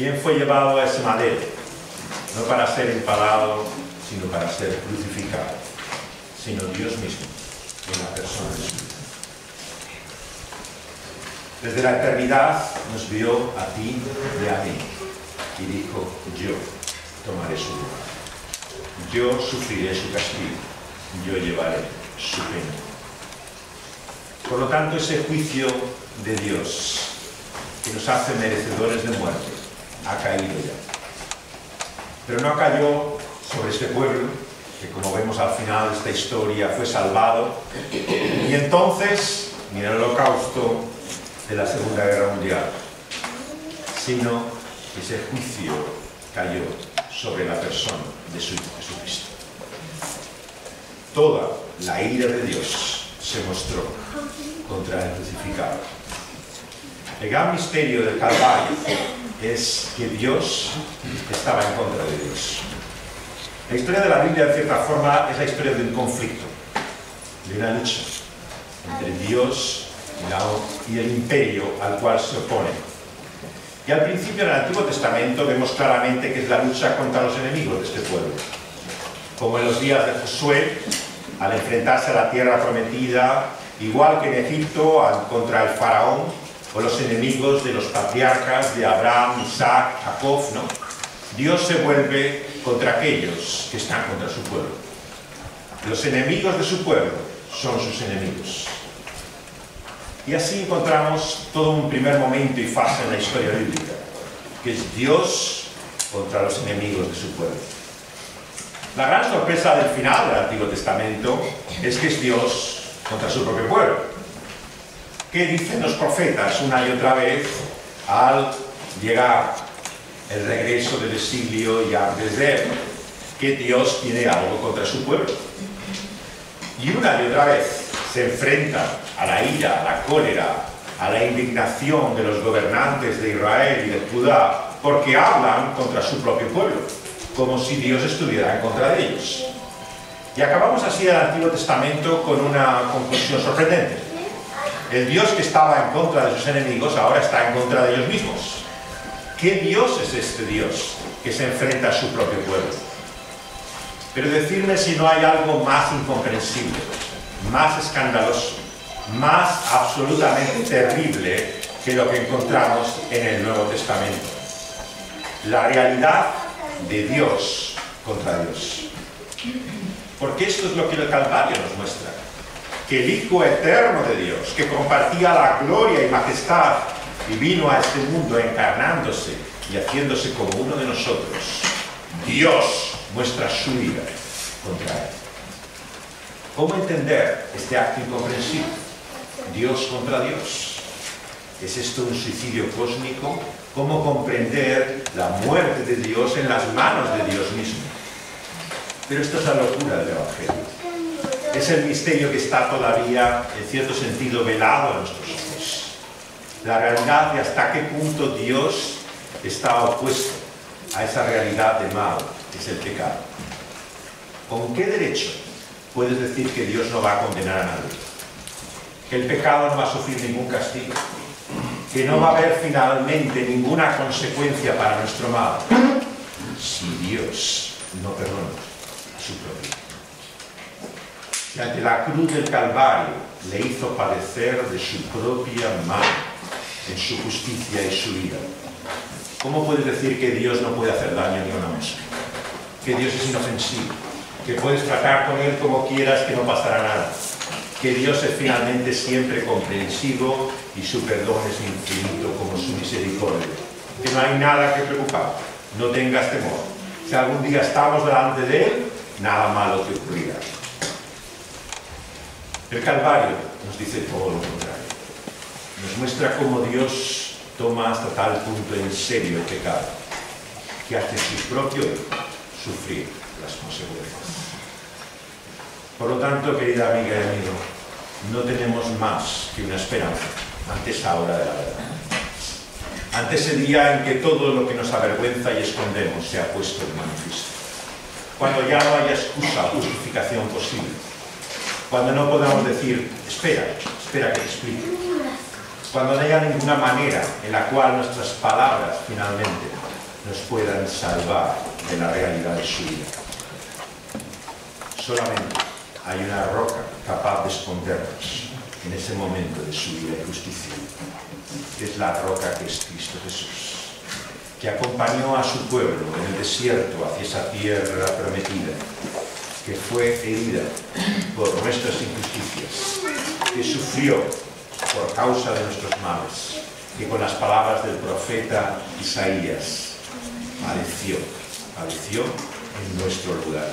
¿Quién fue llevado a ese madero? No para ser empalado, sino para ser crucificado, sino Dios mismo, en la persona de su Hijo. Desde la eternidad nos vio a ti y a mí, y dijo, yo tomaré su lugar. Yo sufriré su castigo, yo llevaré su pena. Por lo tanto, ese juicio de Dios, que nos hace merecedores de muerte, ha caído ya. Pero no cayó sobre este pueblo, que como vemos al final de esta historia fue salvado, y entonces, mira el holocausto de la Segunda Guerra Mundial, sino que ese juicio cayó sobre la persona de su Hijo Jesucristo. Toda la ira de Dios se mostró contra el crucificado. El gran misterio del Calvario es que Dios estaba en contra de Dios. La historia de la Biblia, en cierta forma, es la historia de un conflicto, de una lucha entre Dios y, la, y el imperio al cual se opone. Y al principio, en el Antiguo Testamento, vemos claramente que es la lucha contra los enemigos de este pueblo. Como en los días de Josué, al enfrentarse a la tierra prometida, igual que en Egipto, contra el faraón, o los enemigos de los patriarcas de Abraham, Isaac, Jacob, ¿no? Dios se vuelve contra aquellos que están contra su pueblo. Los enemigos de su pueblo son sus enemigos. Y así encontramos todo un primer momento y fase en la historia bíblica, que es Dios contra los enemigos de su pueblo. La gran sorpresa del final del Antiguo Testamento es que es Dios contra su propio pueblo. ¿Qué dicen los profetas una y otra vez al llegar el regreso del exilio y antes de él? Que Dios tiene algo contra su pueblo. Y una y otra vez se enfrenta a la ira, a la cólera, a la indignación de los gobernantes de Israel y de Judá, porque hablan contra su propio pueblo, como si Dios estuviera en contra de ellos. Y acabamos así el Antiguo Testamento con una conclusión sorprendente. El Dios que estaba en contra de sus enemigos ahora está en contra de ellos mismos. ¿Qué Dios es este Dios que se enfrenta a su propio pueblo? Pero decirme si no hay algo más incomprensible, más escandaloso, más absolutamente terrible que lo que encontramos en el Nuevo Testamento. La realidad de Dios contra Dios. Porque esto es lo que el Calvario nos muestra. Que el Hijo eterno de Dios, que compartía la gloria y majestad y vino a este mundo encarnándose y haciéndose como uno de nosotros, Dios muestra su ira contra él. ¿Cómo entender este acto incomprensible? Dios contra Dios. ¿Es esto un suicidio cósmico? ¿Cómo comprender la muerte de Dios en las manos de Dios mismo? Pero esto es la locura del Evangelio. Es el misterio que está todavía, en cierto sentido, velado a nuestros ojos. La realidad de hasta qué punto Dios está opuesto a esa realidad de mal, que es el pecado. ¿Con qué derecho puedes decir que Dios no va a condenar a nadie? Que el pecado no va a sufrir ningún castigo. Que no va a haber finalmente ninguna consecuencia para nuestro mal. Si Dios no perdona a su propio Hijo. Y ante la cruz del Calvario le hizo padecer de su propia mano, en su justicia y su ira. ¿Cómo puedes decir que Dios no puede hacer daño ni a una mosca? Que Dios es inofensivo, que puedes tratar con Él como quieras, que no pasará nada. Que Dios es finalmente siempre comprensivo y su perdón es infinito como su misericordia. Que no hay nada que preocupar, no tengas temor. Si algún día estamos delante de Él, nada malo te ocurrirá. El Calvario nos dice todo lo contrario. Nos muestra cómo Dios toma hasta tal punto en serio el pecado, que hace su propio Hijo sufrir las consecuencias. Por lo tanto, querida amiga y amigo, no tenemos más que una esperanza ante esa hora de la verdad. Ante ese día en que todo lo que nos avergüenza y escondemos se ha puesto en manifiesto. Cuando ya no haya excusa o justificación posible. Cuando no podamos decir, espera, espera que te explique. Cuando no haya ninguna manera en la cual nuestras palabras finalmente nos puedan salvar de la realidad de su vida. Solamente hay una roca capaz de escondernos en ese momento de su vida y justicia. Es la roca que es Cristo Jesús, que acompañó a su pueblo en el desierto hacia esa tierra prometida, que fue herida por nuestras injusticias, que sufrió por causa de nuestros males, que con las palabras del profeta Isaías padeció, padeció en nuestro lugar.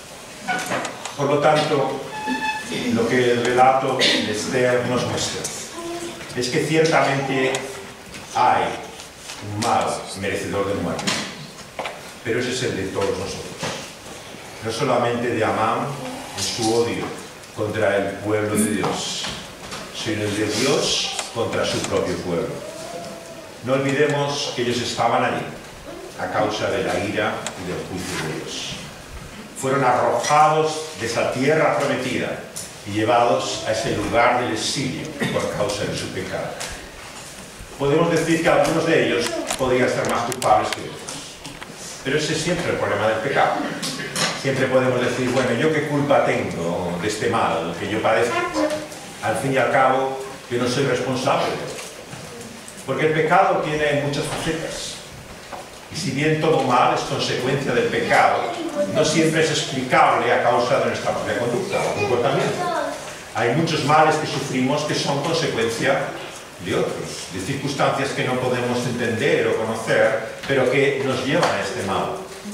Por lo tanto, lo que el relato de Esther nos muestra es que ciertamente hay un mal merecedor de muerte, pero ese es el de todos nosotros, no solamente de Amán en su odio contra el pueblo de Dios, sino el de Dios contra su propio pueblo. No olvidemos que ellos estaban allí a causa de la ira y del juicio de Dios. Fueron arrojados de esa tierra prometida y llevados a ese lugar del exilio por causa de su pecado. Podemos decir que algunos de ellos podrían ser más culpables que otros, pero ese es siempre el problema del pecado. Siempre podemos decir, bueno, ¿yo qué culpa tengo de este mal que yo padezco? Al fin y al cabo, yo no soy responsable de él. Porque el pecado tiene muchas facetas. Y si bien todo mal es consecuencia del pecado, no siempre es explicable a causa de nuestra propia conducta o comportamiento. Hay muchos males que sufrimos que son consecuencia de otros, de circunstancias que no podemos entender o conocer, pero que nos llevan a este mal.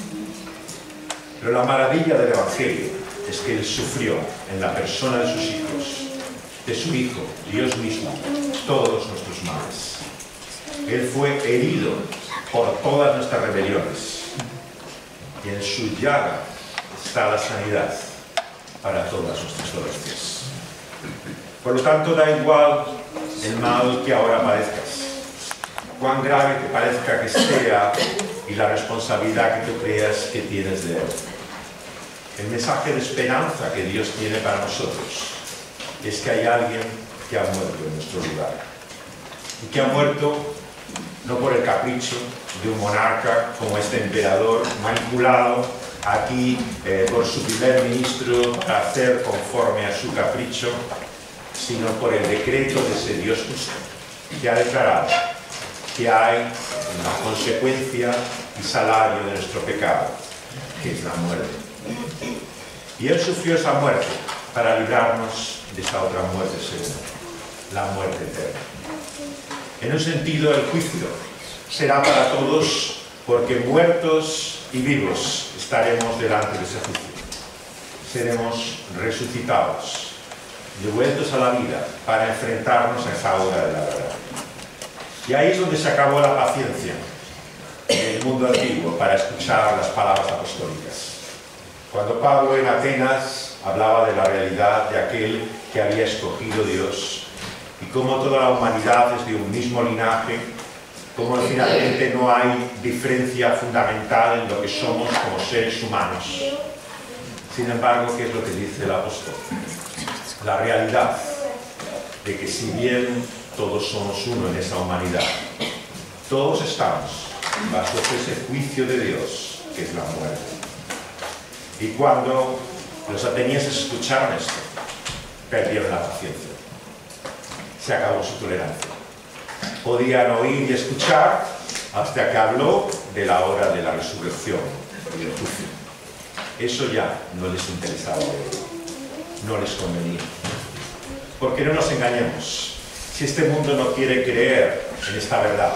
Pero la maravilla del Evangelio es que Él sufrió en la persona de sus hijos, de su Hijo, Dios mismo, todos nuestros males. Él fue herido por todas nuestras rebeliones y en su llaga está la sanidad para todas nuestras dolencias. Por lo tanto, da igual el mal que ahora padezcas, cuán grave te parezca que sea y la responsabilidad que tú creas que tienes de él. El mensaje de esperanza que Dios tiene para nosotros es que hay alguien que ha muerto en nuestro lugar y que ha muerto no por el capricho de un monarca como este emperador manipulado aquí eh, por su primer ministro para hacer conforme a su capricho, sino por el decreto de ese Dios justo que ha declarado que hay una consecuencia y salario de nuestro pecado, que es la muerte. Y Él sufrió esa muerte para librarnos de esa otra muerte segunda, la muerte eterna. En un sentido, el juicio será para todos, porque muertos y vivos estaremos delante de ese juicio. Seremos resucitados, devueltos a la vida para enfrentarnos a esa hora de la verdad. Y ahí es donde se acabó la paciencia del mundo antiguo para escuchar las palabras apostólicas. Cuando Pablo en Atenas hablaba de la realidad de aquel que había escogido Dios y cómo toda la humanidad es de un mismo linaje, cómo finalmente no hay diferencia fundamental en lo que somos como seres humanos. Sin embargo, ¿qué es lo que dice el apóstol? La realidad de que si bien todos somos uno en esa humanidad, todos estamos bajo ese juicio de Dios, que es la muerte. Y cuando los atenienses escucharon esto, perdieron la paciencia. Se acabó su tolerancia. Podían oír y escuchar hasta que habló de la hora de la resurrección y del juicio. Eso ya no les interesaba, no les convenía. Porque no nos engañemos, si este mundo no quiere creer en esta verdad,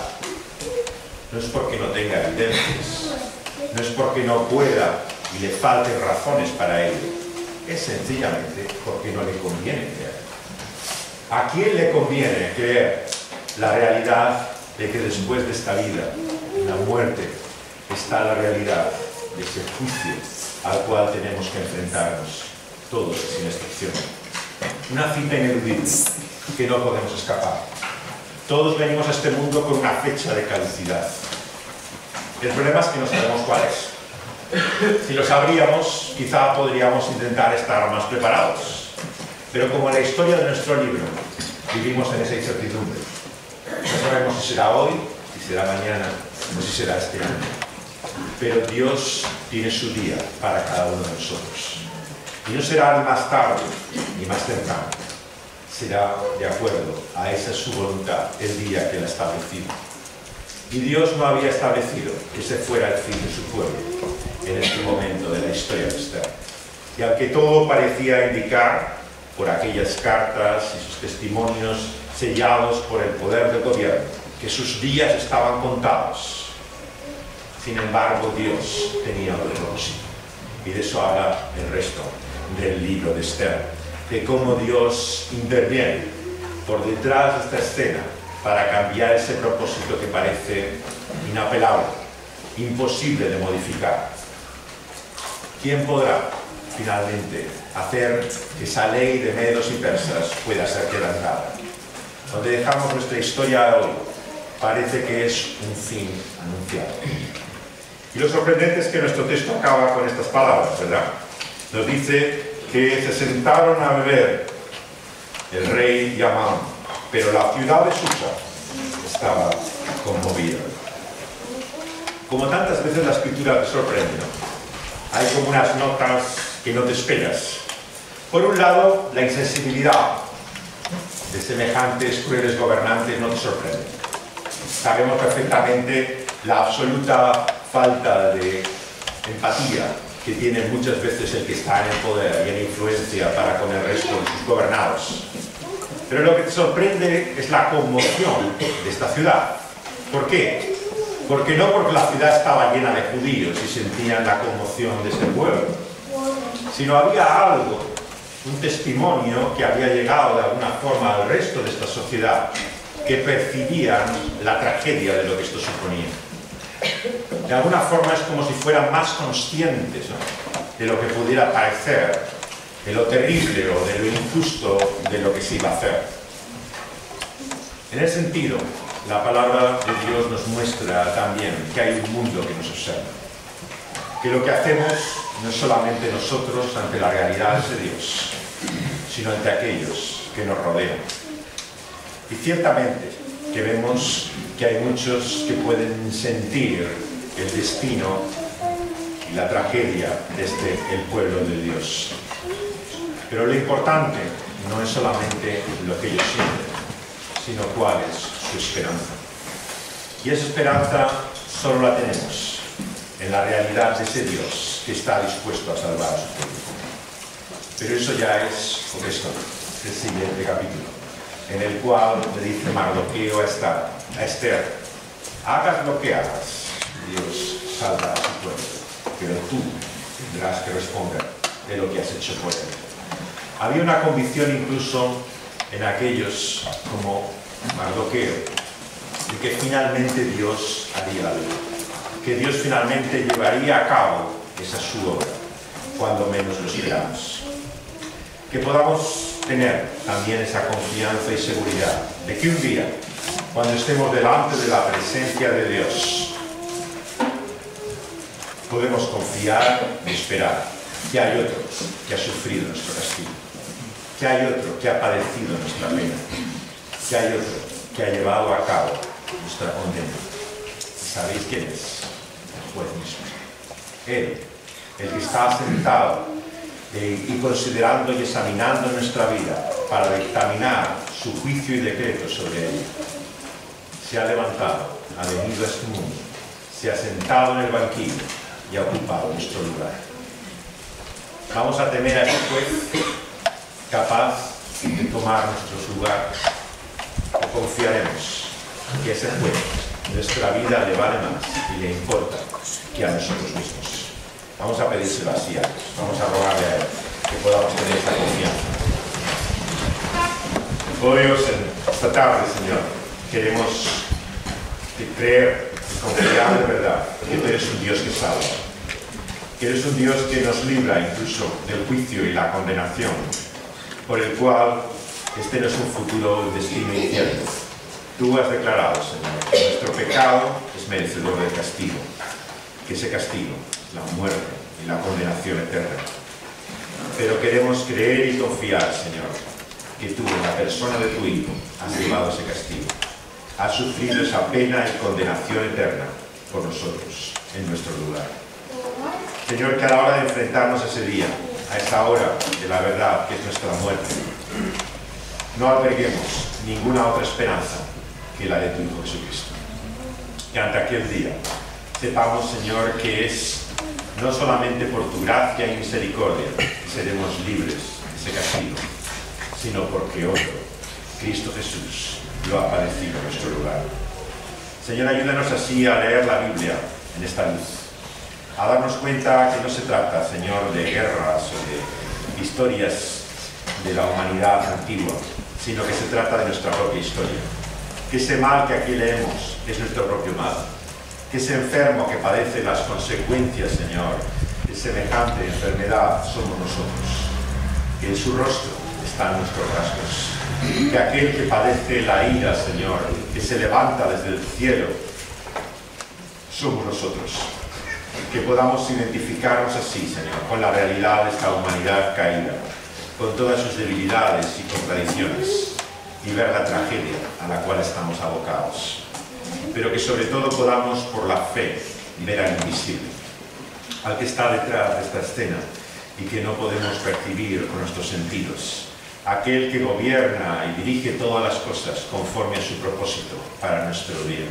no es porque no tenga evidencias, no es porque no pueda y le falten razones para ello, es sencillamente porque no le conviene creer. ¿A quién le conviene creer la realidad de que después de esta vida, en la muerte, está la realidad de ese juicio al cual tenemos que enfrentarnos, todos sin excepción? Una cita ineludible que no podemos escapar. Todos venimos a este mundo con una fecha de caducidad. El problema es que no sabemos cuál es. Si lo sabríamos, quizá podríamos intentar estar más preparados. Pero como en la historia de nuestro libro, vivimos en esa incertidumbre. No sabemos si será hoy, si será mañana o si será este año. pero Dios tiene su día para cada uno de nosotros. Y no será ni más tarde ni más temprano. Será de acuerdo a esa su voluntad el día que Él ha establecido. Y Dios no había establecido que ese fuera el fin de su pueblo en este momento de la historia de Esther. Y aunque todo parecía indicar, por aquellas cartas y sus testimonios sellados por el poder del gobierno, que sus días estaban contados, sin embargo Dios tenía otro propósito. Y de eso habla el resto del libro de Esther, de cómo Dios interviene por detrás de esta escena para cambiar ese propósito que parece inapelable, imposible de modificar. ¿Quién podrá finalmente hacer que esa ley de medos y persas pueda ser quebrantada? Donde dejamos nuestra historia hoy, parece que es un fin anunciado. Y lo sorprendente es que nuestro texto acaba con estas palabras, ¿verdad? Nos dice que se sentaron a beber el rey y Amán, pero la ciudad de Susa estaba conmovida. Como tantas veces la escritura te sorprende, ¿no? Hay como unas notas que no te esperas. Por un lado, la insensibilidad de semejantes crueles gobernantes no te sorprende. Sabemos perfectamente la absoluta falta de empatía que tiene muchas veces el que está en el poder y en influencia para con el resto de sus gobernados. Pero lo que te sorprende es la conmoción de esta ciudad. ¿Por qué? Porque no porque la ciudad estaba llena de judíos y sentían la conmoción de ese pueblo, sino había algo, un testimonio que había llegado de alguna forma al resto de esta sociedad, que percibían la tragedia de lo que esto suponía. De alguna forma es como si fueran más conscientes, ¿no?, de lo que pudiera parecer, de lo terrible o de lo injusto de lo que se iba a hacer. En ese sentido, la palabra de Dios nos muestra también que hay un mundo que nos observa, que lo que hacemos no es solamente nosotros ante las realidades de Dios, sino ante aquellos que nos rodean. Y ciertamente que vemos que hay muchos que pueden sentir el destino y la tragedia desde el pueblo de Dios. Pero lo importante no es solamente lo que ellos sienten, sino cuál es su esperanza. Y esa esperanza solo la tenemos en la realidad de ese Dios que está dispuesto a salvar a su pueblo. Pero eso ya es por esto, el siguiente capítulo, en el cual le dice Mardoqueo a Esther, a Esther, hagas lo que hagas, Dios salvará a su pueblo, pero tú tendrás que responder de lo que has hecho por él. Había una convicción incluso en aquellos como Mardoqueo, de que finalmente Dios haría algo, que Dios finalmente llevaría a cabo esa su obra, cuando menos lo esperamos. Que podamos tener también esa confianza y seguridad de que un día, cuando estemos delante de la presencia de Dios, podemos confiar y esperar que hay otro que ha sufrido nuestro castigo, que hay otro que ha padecido nuestra pena, que hay otro que ha llevado a cabo nuestra condena. ¿Sabéis quién es? El juez mismo. Él, el que está sentado eh, y considerando y examinando nuestra vida para dictaminar su juicio y decreto sobre ella. Se ha levantado, ha venido a este mundo, se ha sentado en el banquillo y ha ocupado nuestro lugar. Vamos a temer a ese juez capaz de tomar nuestros lugares, o confiaremos que ese juez nuestra vida le vale más y le importa que a nosotros mismos. Vamos a pedírselo así a Dios, vamos a rogarle a Él que podamos tener esa confianza. Oh Dios, en esta tarde, Señor, queremos creer y confiar de verdad que tú eres un Dios que salva, que eres un Dios que nos libra incluso del juicio y la condenación, por el cual este no es un futuro, un destino incierto. Tú has declarado, Señor, que nuestro pecado es merecedor del castigo, que ese castigo es la muerte y la condenación eterna. Pero queremos creer y confiar, Señor, que tú, en la persona de tu Hijo, has llevado ese castigo, has sufrido esa pena y condenación eterna por nosotros. en nuestro lugar. Señor, que a la hora de enfrentarnos a ese día, a esa hora de la verdad, que es nuestra muerte, no alberguemos ninguna otra esperanza que la de tu Hijo Jesucristo. Que ante aquel día sepamos, Señor, que es no solamente por tu gracia y misericordia que seremos libres de ese castigo, sino porque otro, Cristo Jesús, lo ha padecido en nuestro lugar. Señor, ayúdanos así a leer la Biblia en esta luz, a darnos cuenta que no se trata, Señor, de guerras o de historias de la humanidad antigua, sino que se trata de nuestra propia historia. Que ese mal que aquí leemos es nuestro propio mal. Que ese enfermo que padece las consecuencias, Señor, de semejante enfermedad somos nosotros. Que en su rostro están nuestros rasgos. Que aquel que padece la ira, Señor, que se levanta desde el cielo, somos nosotros. Que podamos identificarnos así, Señor, con la realidad de esta humanidad caída, con todas sus debilidades y contradicciones, y ver la tragedia a la cual estamos abocados. Pero que sobre todo podamos, por la fe, ver al invisible, al que está detrás de esta escena y que no podemos percibir con nuestros sentidos, aquel que gobierna y dirige todas las cosas conforme a su propósito para nuestro bien.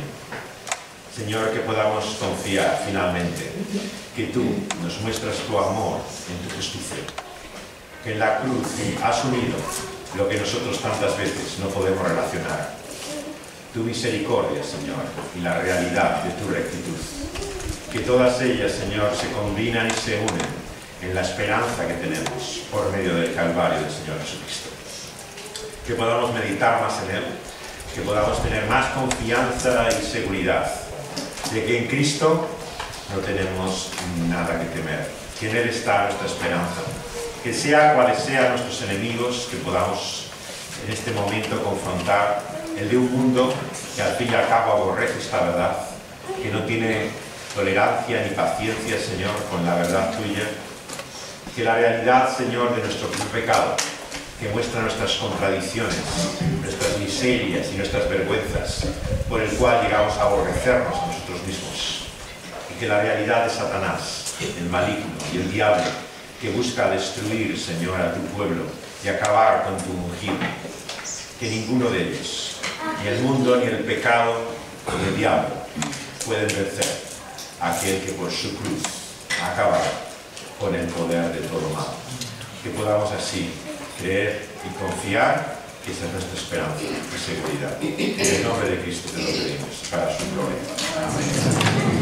Señor, que podamos confiar finalmente que tú nos muestras tu amor en tu justicia, que en la cruz has unido lo que nosotros tantas veces no podemos relacionar. Tu misericordia, Señor, y la realidad de tu rectitud. Que todas ellas, Señor, se combinan y se unen en la esperanza que tenemos por medio del Calvario del Señor Jesucristo. Que podamos meditar más en Él, que podamos tener más confianza y seguridad de que en Cristo no tenemos nada que temer, que en Él está nuestra esperanza. Que sea cuales sean nuestros enemigos, que podamos en este momento confrontar el de un mundo que al fin y al cabo aborrece esta verdad, que no tiene tolerancia ni paciencia, Señor, con la verdad tuya. Que la realidad, Señor, de nuestro pecado, que muestra nuestras contradicciones, nuestras miserias y nuestras vergüenzas, por el cual llegamos a aborrecernos a nosotros mismos. Y que la realidad de Satanás, el maligno y el diablo, que busca destruir, Señor, a tu pueblo y acabar con tu ungido, que ninguno de ellos, ni el mundo, ni el pecado, ni el diablo, pueden vencer a aquel que por su cruz ha acabado con el poder de todo mal. Que podamos así creer y confiar que esa es nuestra esperanza y seguridad. En el nombre de Cristo te lo pedimos, para su gloria. Amén.